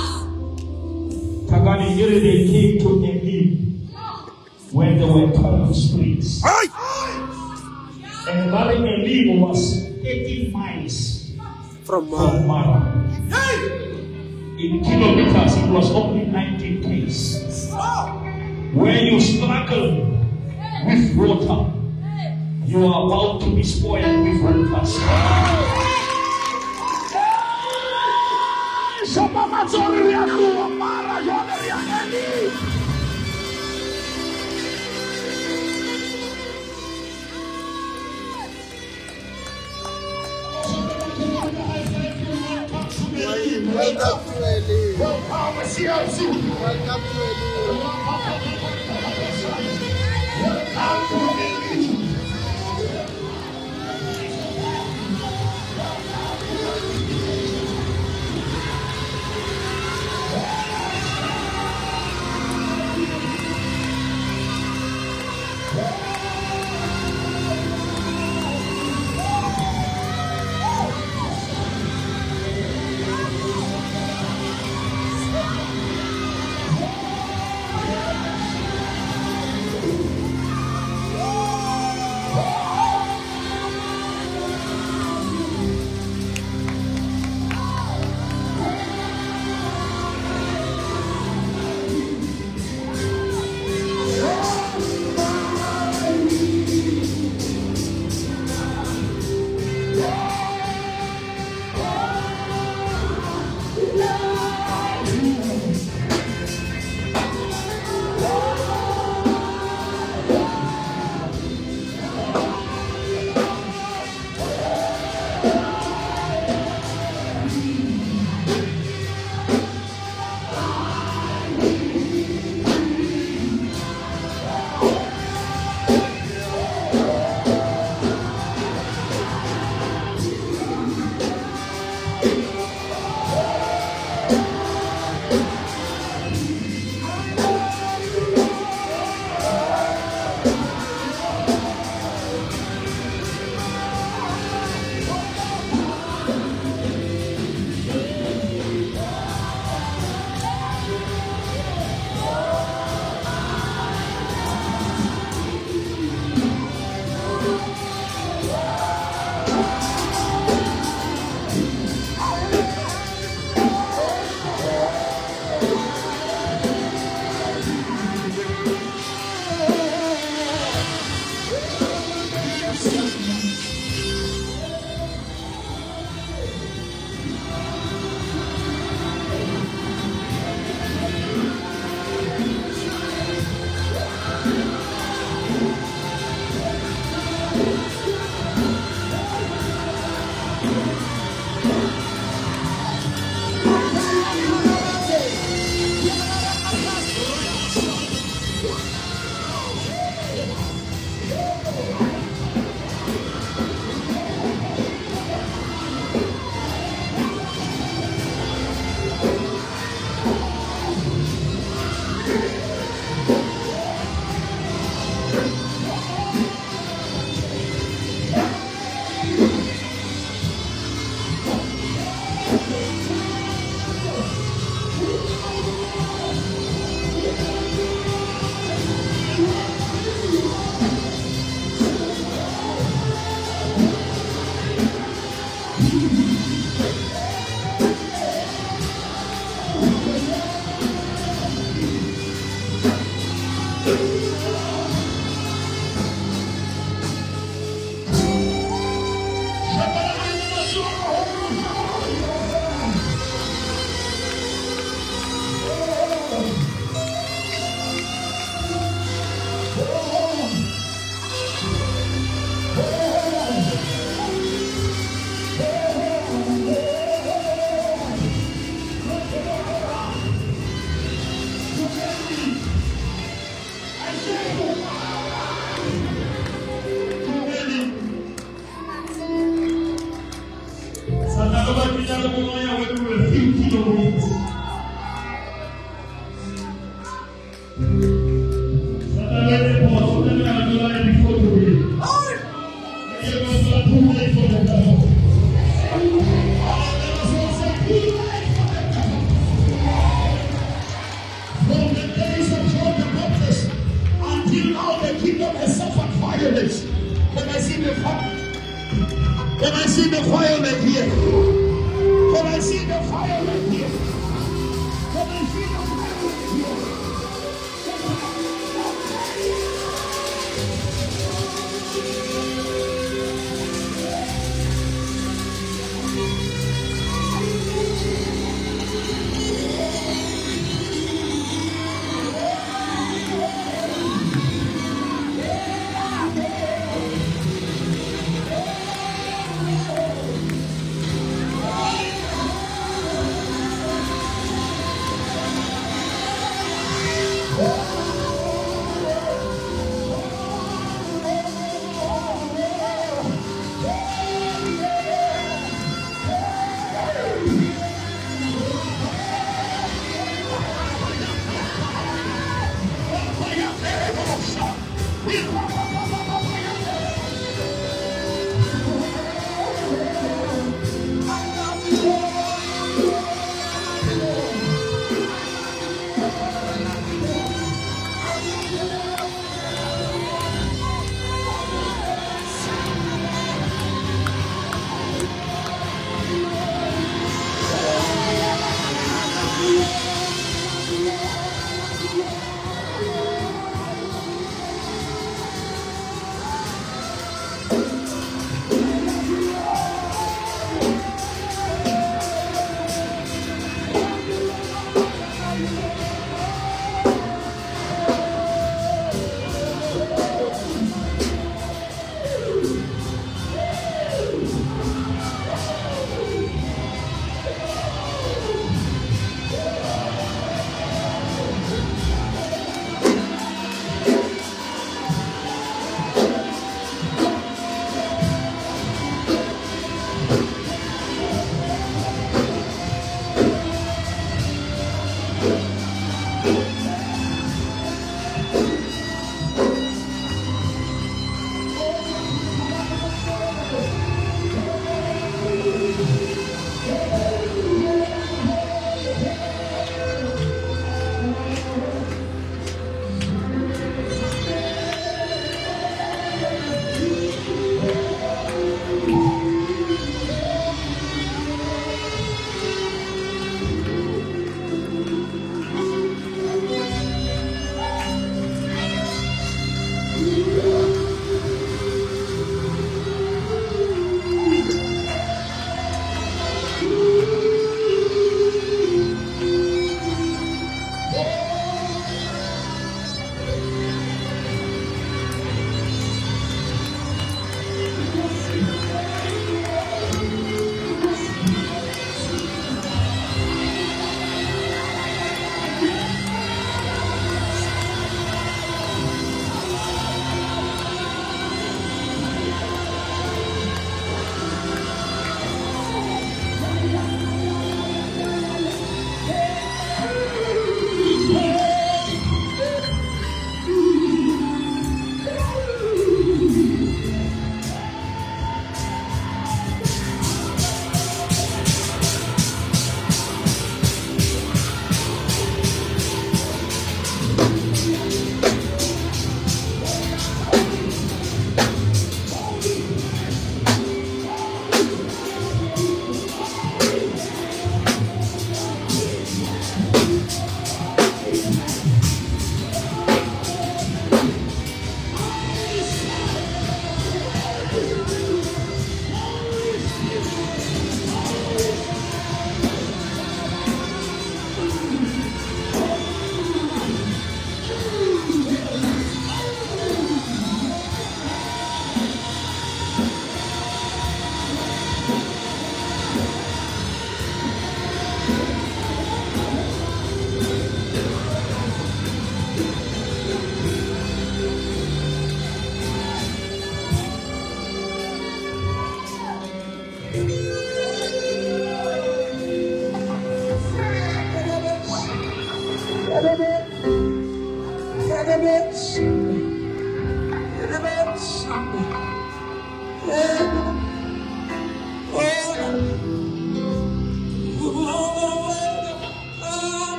Tagani here they came to Elim when there were 12 springs. And Valley Elim was 80 miles from Mara. In kilometers, it was only 19 k's. When you struggle with water, you are about to be spoiled with waters. Welcome to Eli. Welcome to Eli. I suffered violence. When I see the violence here. When I see the violence here. When I see the violence here.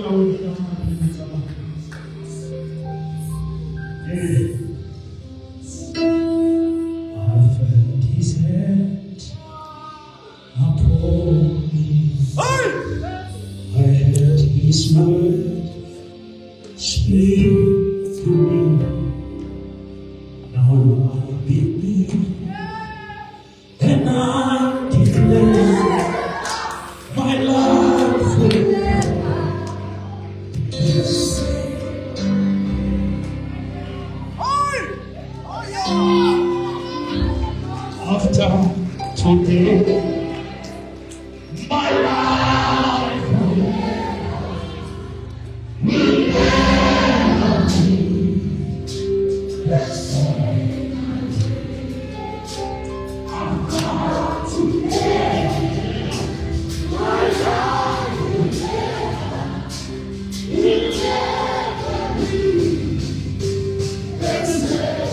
felt his hand upon me. I heard his word speak to me. Now I believe and I declare my life will after today, my life will never be the same. After today, my life will never be the same.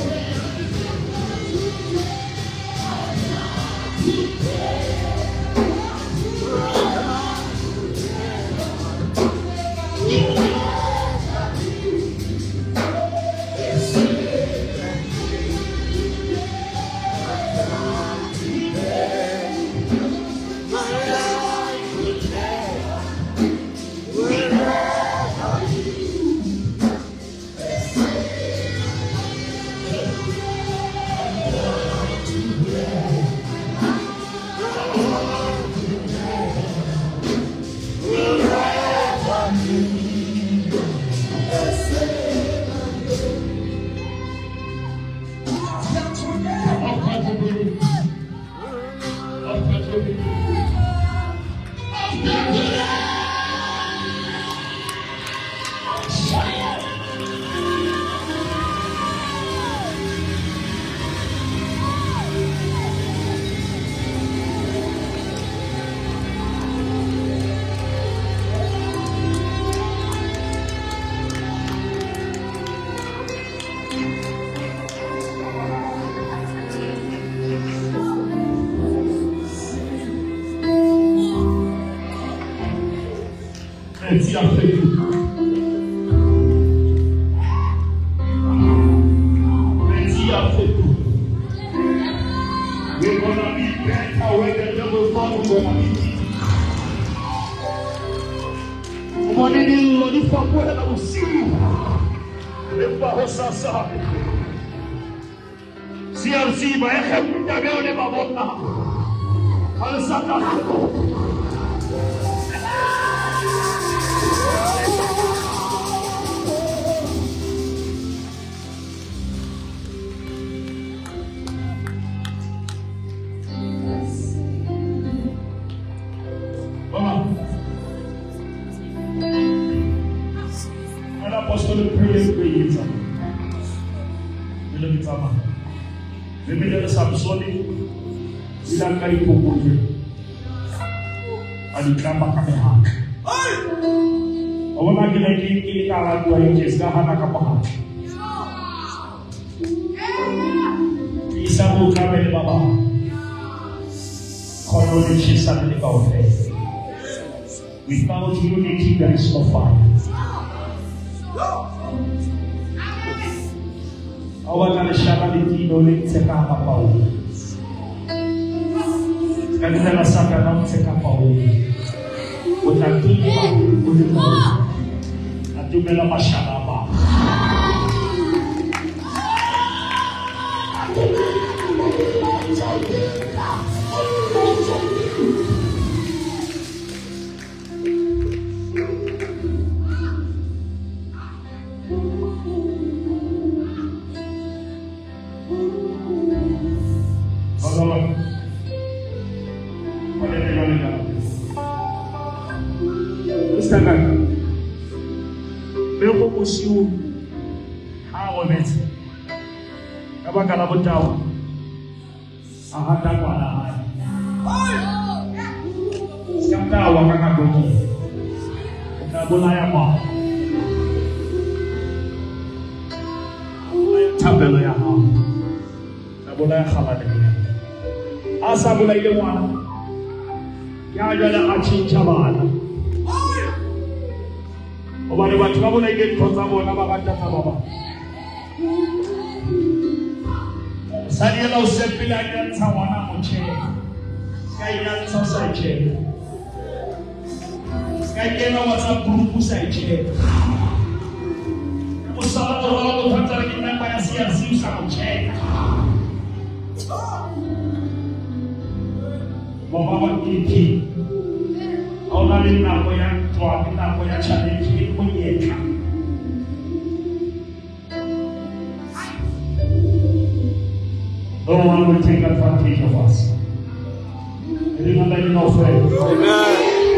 Let's see our faith. Let's see our faith. We're gonna be better when the devil comes for me. Money ni for kwenda usiku. Lepa hosasa. CRC bae mtabeone babona. Alsata. Apostolic prayer prayers. Bila bersama. Bila Samsoni bilang kali pukul. Adik nama kami hak. Awak lagi ini kalah dua yang jesgahan akan mahal. Isa buka beli bapa. Kalau di sisa di kau faith. Without unity there is no fire. Awak nak siapa di dolik sekapa pau. Kali kita rasakan nama sekapa pau. Bukan tiba, bukan tahu. Nanti bela masyarakat. Meu possível awalmente kaba kana butawa ahata kwana skata wakaka goki na bulaya ma tabelo ya ha na bulaya khalade asa bulaya wana ya jala achin chabana Obane batho ba bona ke ntho tsa bona ba rata tsa baba. Sadiela o sepela ka ntsha ngwana motšhe. Ka ina ntsha sa tšhe. Ka kena WhatsApp group sa tšhe. O sala o rala o thata ke nna ba ya CRC sa motšhe. Baba ba ke ona le nako ya ntwa ke nako ya challenge ke go yetla. No one will take advantage of us. Remember, you know, friend. Amen.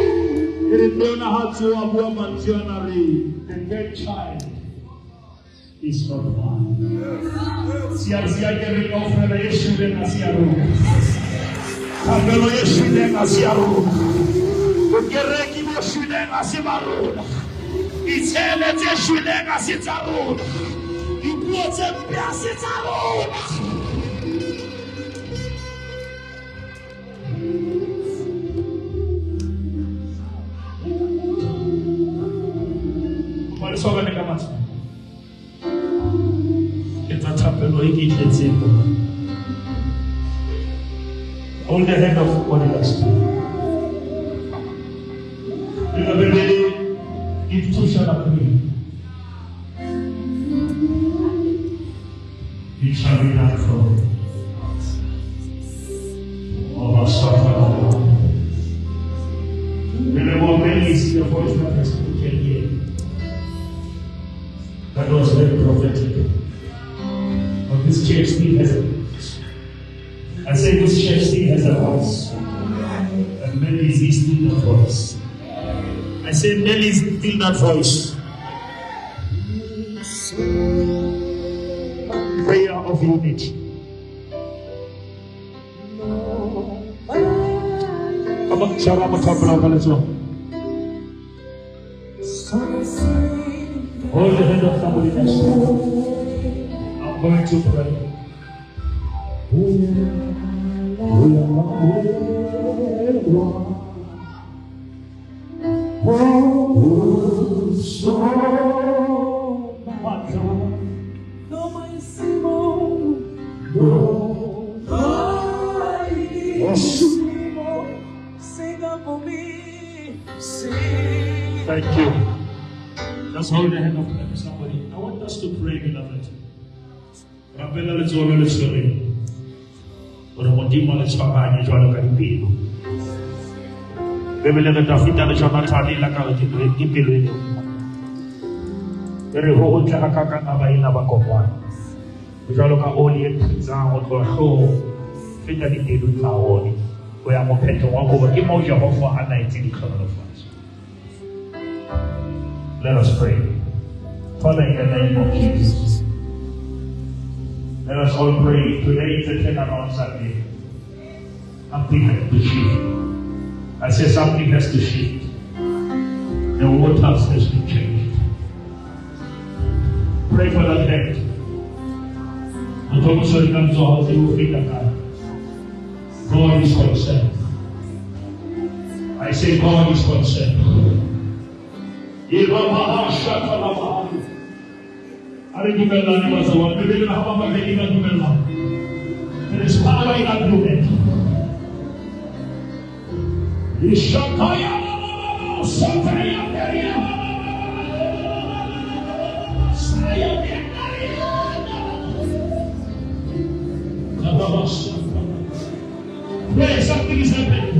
The dead child is not mine. Sia kere no friend Yesu de nasiaru. Kangelo Yesu de nasiaru. Kere ki Yesu de nasiaru. Itele Yesu de nasiaru. Ipote piasitaru. Soga ne kamata. It's a tapelo iki tsetsepo. Hold the hand of Holy Ghost. You are very institutional of me. It shall be done for our suffering. Remember, many is the voice that has spoken here. That was very prophetic. But this church still has a voice. I say this church still has a voice. And Mary is still that voice. I say Mary is still that voice. Prayer of unity. Hold the hand of somebody next to you. I'm going to pray. Thank you. Just hold the hand of somebody. I want us to pray, beloved. Rapela le tsolo le tsore. Ora modimo le tshwabanye jwalo ka dipelo. Bebele le Dafita le Jonathan la ka dipelo le. Re ho o tla ka ka ba ina ba kopana. Jwalo ka oli e tsang o tlo ho feta dipelo tsa oli. O ya mo phetho wa go ke mo Jehova a na itse ditlhono fa. Let us pray. Father, in the name of Jesus, let us all pray. Today is a turnaround Sunday. Something has to shift. I say something has to shift. The waters has to change. Pray for that head. God is concerned. I say God is concerned. There is power in agreement. Something is happening.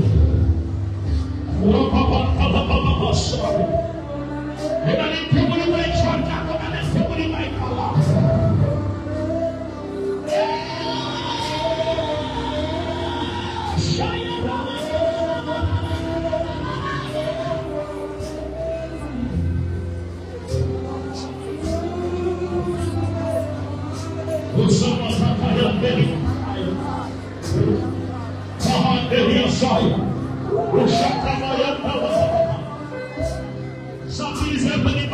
Something is happening,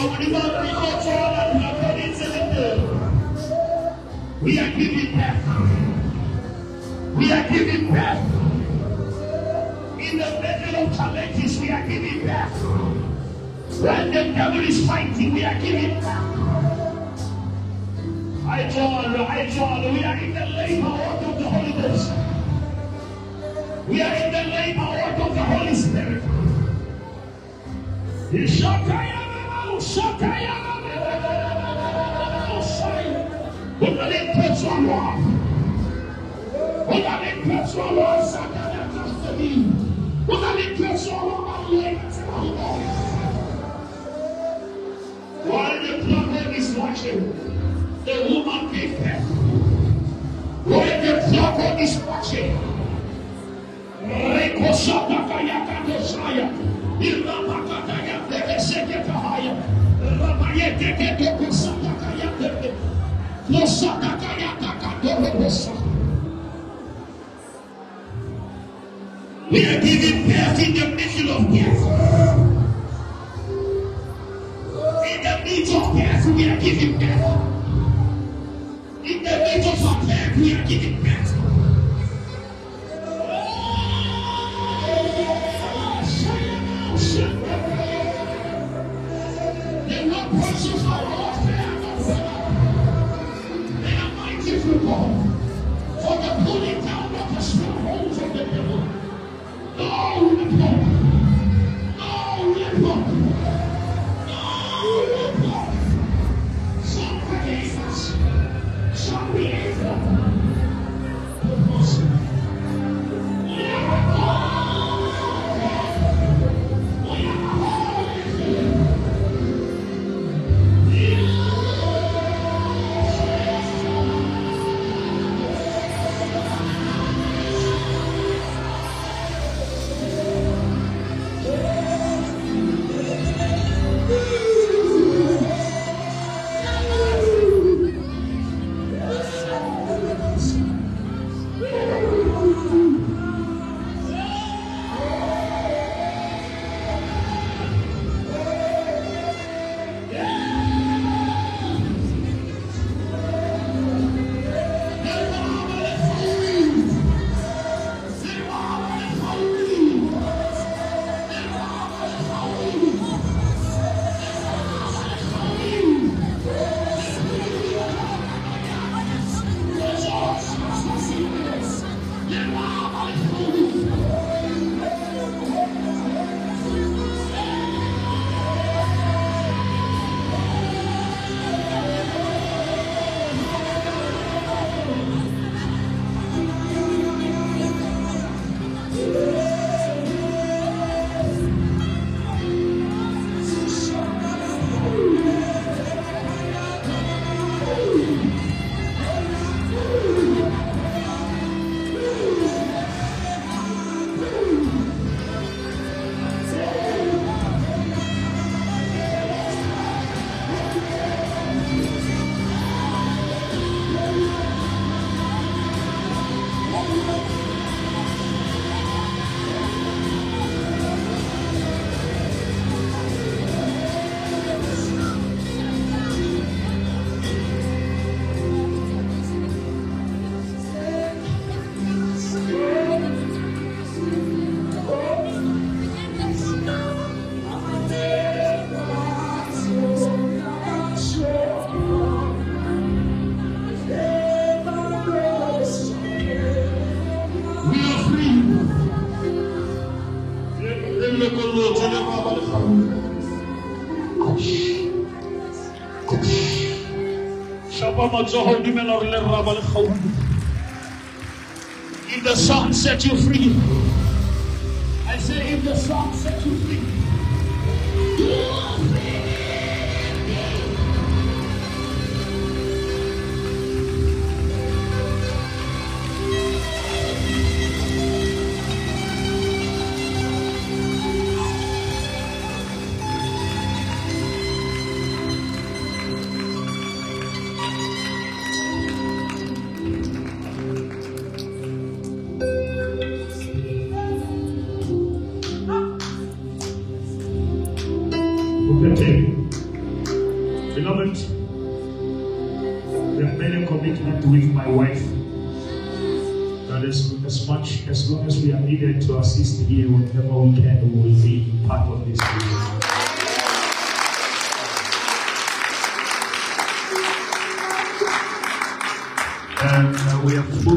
we are giving birth. We are giving birth. In the middle of challenges, we are giving birth. When the devil is fighting, we are giving back. I John, we are in the labor work of the Holy Ghost. We are in the labor work of the Holy Spirit. While the prophet is watching, the woman gave birth. While the prophet is watching, we are giving birth in the middle of death. In the midst of death, we are giving birth. In the midst of our death, we are giving birth. The Lord precious our warfare, they are mighty for God, for the pulling down of the strongholds of the devil. No weapon, no weapon, no weapon. Some against us, some against us. If the song set you free, I say, if the song set you free, you are free. Beloved, we have made a commitment with my wife that as long as we are needed to assist here, whatever we can, we will be part of this.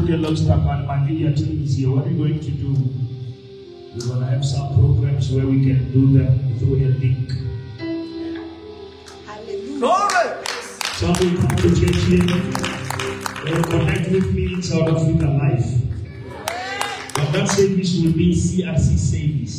What are you going to do? We're going to have some programs where we can do them through a link. Hallelujah. Somebody come to church here. They will connect with me in South Africa live. But that service will be CRC service.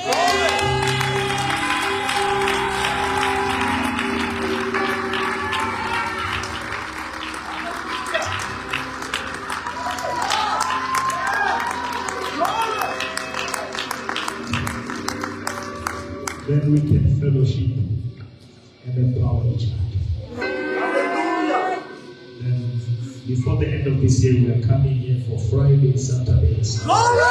Then we can fellowship and empower each other. Then before the end of this year, we are coming here for Friday, Saturday, and Sunday.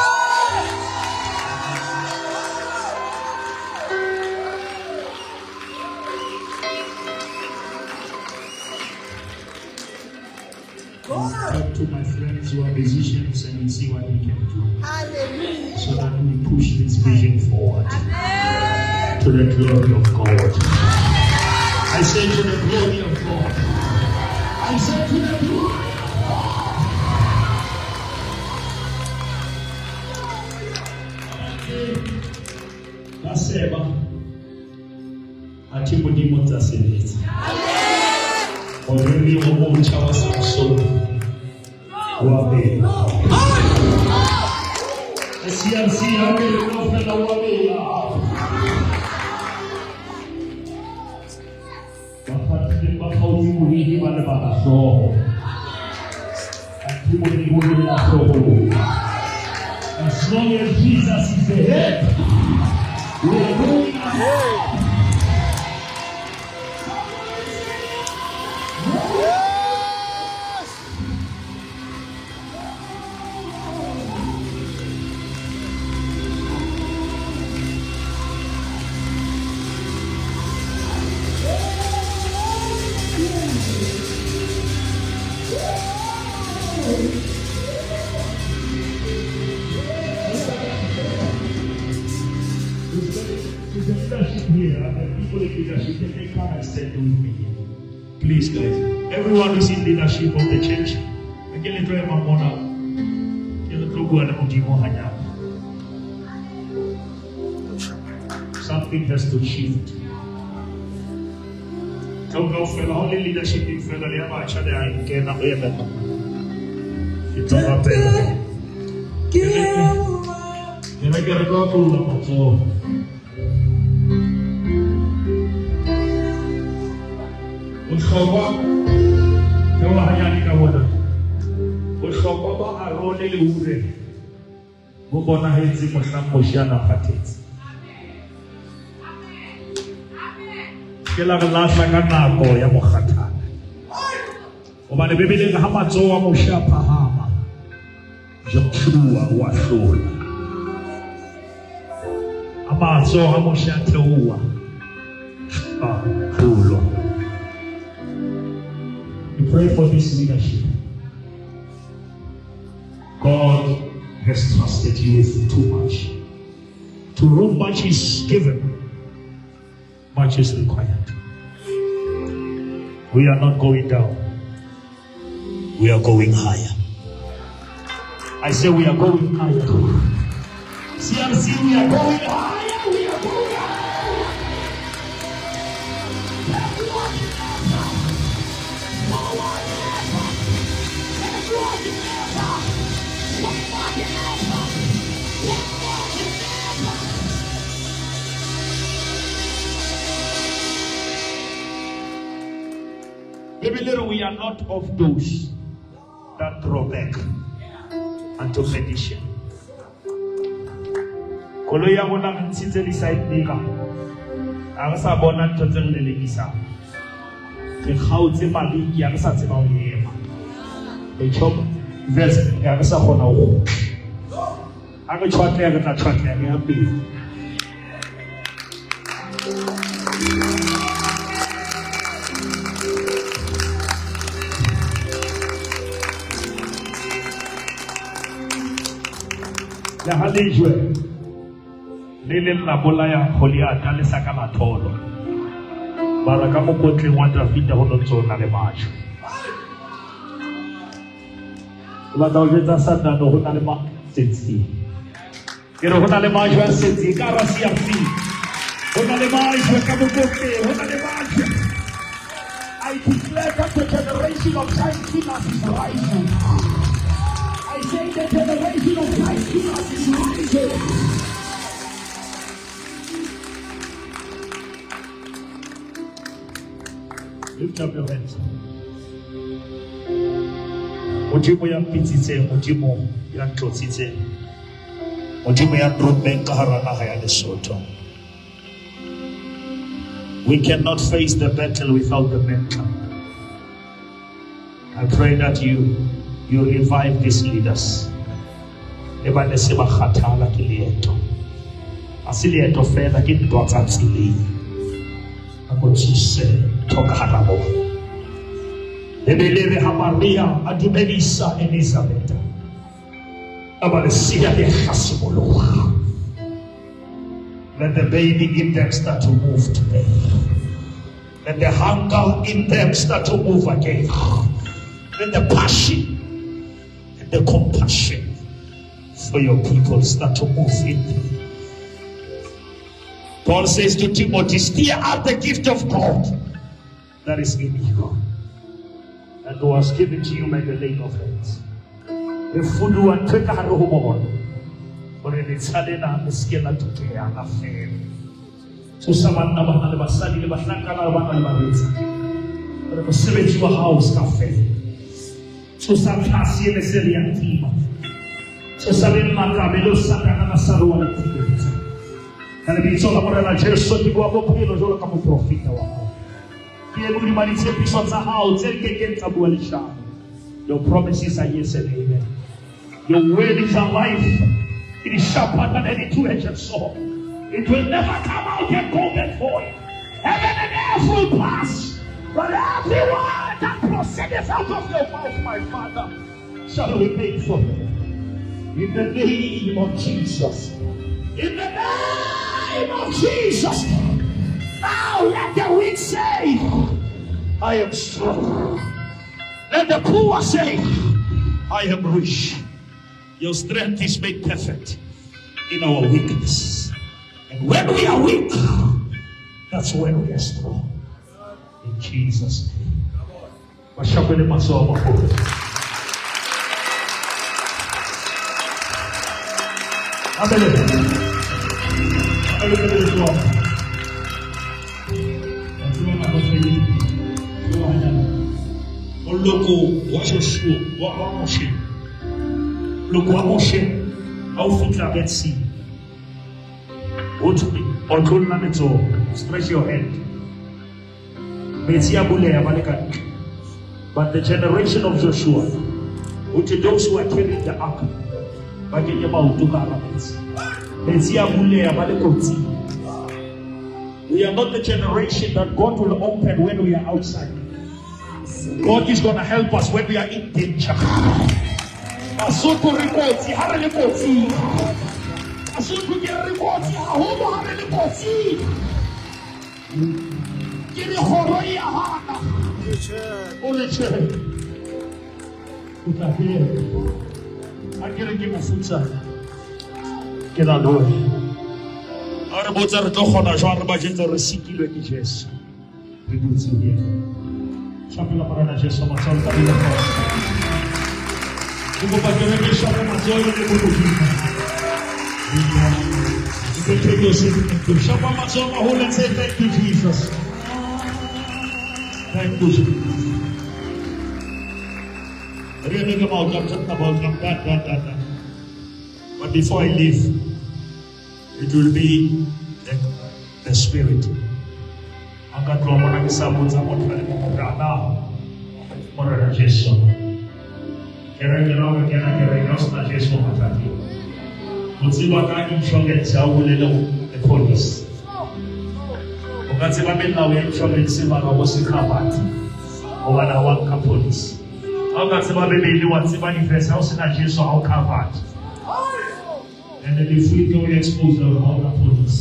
Talk to my friends who are musicians and we see what we can do. Hallelujah. So that we push this vision forward. Amen. To the glory of God. I say to the glory of God. I say to the glory of God. That's it, man. Amen. Already almost our soul. Wabe. CRC, I'm going to go for the Wabe. As long as Jesus is the head, we are going ahead. Please, guys. Everyone who's in leadership of the church, something has to shift. Don't go for the only leadership in the it's not there. And I gotta go through them. So. We pray for this leadership. God has trusted you with too much. To whom much is given, much is required. We are not going down. We are going higher. I say we are going higher. CRC, we are going higher. We are going higher. Maybe little we are not of those that draw back unto perdition. Koloya bona mtsitse di side bika. Aga sa bona ntotse le legisa. Ke gautse mabiki aga sa tseba o yema. E chop verse aga sa gona go. Aga tshwatle aga tla tshwatle ya pele. Ya halejwe le la bola ya Goliata le saka matholo bara ka mokotleng wa Dafita go tsona le matsho va dans le Satan, on a le marque, c'est ici. Et on a le marque, c'est ici, car aussi à vie. On a le marque, comme côté, on a le marque. I declare that the generation of Christ killers is rising. I say the generation of Christ killers is rising. Lift up your hands. Modimo ya mpitsitseng, Modimo ya ntlotsitseng, Modimo ya nrommeng ka hara naha ya Lesotho. We cannot face the battle without the mentor. I pray that you revive these leaders. Eba ne se ba kgathala ke leeto. A se leeto fela ke ntwa tsa tseleng. A go tsise thoka hara bona. Ebelere ha Maria a dumedisa Elizabeth. Aba le sia le khasimoloha. Let the baby in them start to move today. Let the hunger in them start to move again. Let the passion and the compassion for your people start to move in them. Paul says to Timothy, stir up the gift of God that is in you and was given to you by the laying of hands. The food and take a home. But it's sudden and the skin to take a fair. So someone never had a study, never thank another. But if a your house cafe. So some classy and a Syrian team. So seven Macabello Sakana Saru and and it's all about a church so to go up here or come profit. Everybody said, Piece of the house, your promises are yes and amen. Your word is alive. It is sharper than any two-edged sword. It will never come out and go before it. Heaven and earth will pass, but every word that proceedeth out of your mouth, my Father, shall remain forever. In the name of Jesus. In the name of Jesus. Now let the weak say, I am strong. Let the poor say, I am rich. Your strength is made perfect in our weakness. And when we are weak, that's when we are strong. In Jesus' name. Le roi Moshe a offert la Red Sea. Control la maison. Stretch your hand. But the generation of Joshua, which those who are carrying the ark, we are not the generation that God will open when we are outside. God is going to help us when we are in danger. Asuku ripoti, hara ripoti. Asuku kira ripoti, ahobo hara ripoti. Kiri horoi ahana. Uleche. Utafie. Akira kimafuta. Kira doe. Ara bozar tokhona jware ba jetsa re sikilwe ke Jesu. Re butse ye. Chapela parana Jesu matsalta le ko. Thank you, Jesus. Thank you, Jesus. But before I leave, it will be the Spirit. The police. And then if we go expose our police.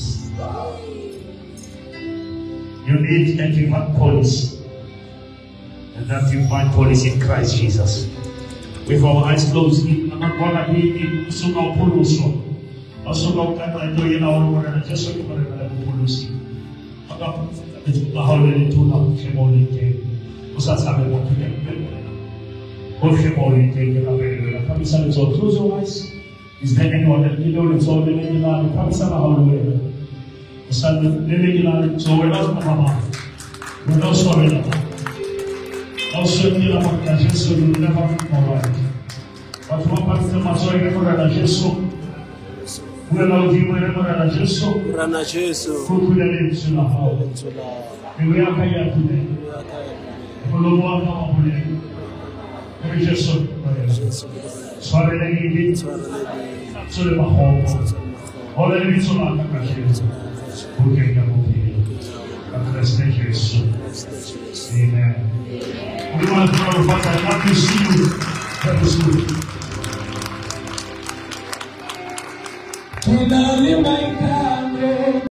You need and you have police. And that you find police in Christ Jesus. With our eyes closed, I'm not going to be so now pollution. Also, now I'm doing in our world, just so you can pollution. It's a holiday to not Shemoli. What's happening? What Shemoli take it away? Promise I'm so close your eyes. Is there anyone that you know it's all the way in the promise I'm a holiday? The sun living in our so we're not Mama. We're not sorry. Also, you know what I just so you never alright. But what was the matter? I just so. We allow you wherever I just so. Rana Jesu. Who could have been to the house? And we are here today. Follow one of them. We just so. Sorry, I need it. So the home. All the reason I'm not going to who can come here. And let's take it soon. Amen. We want to know what I want to see you. That is good.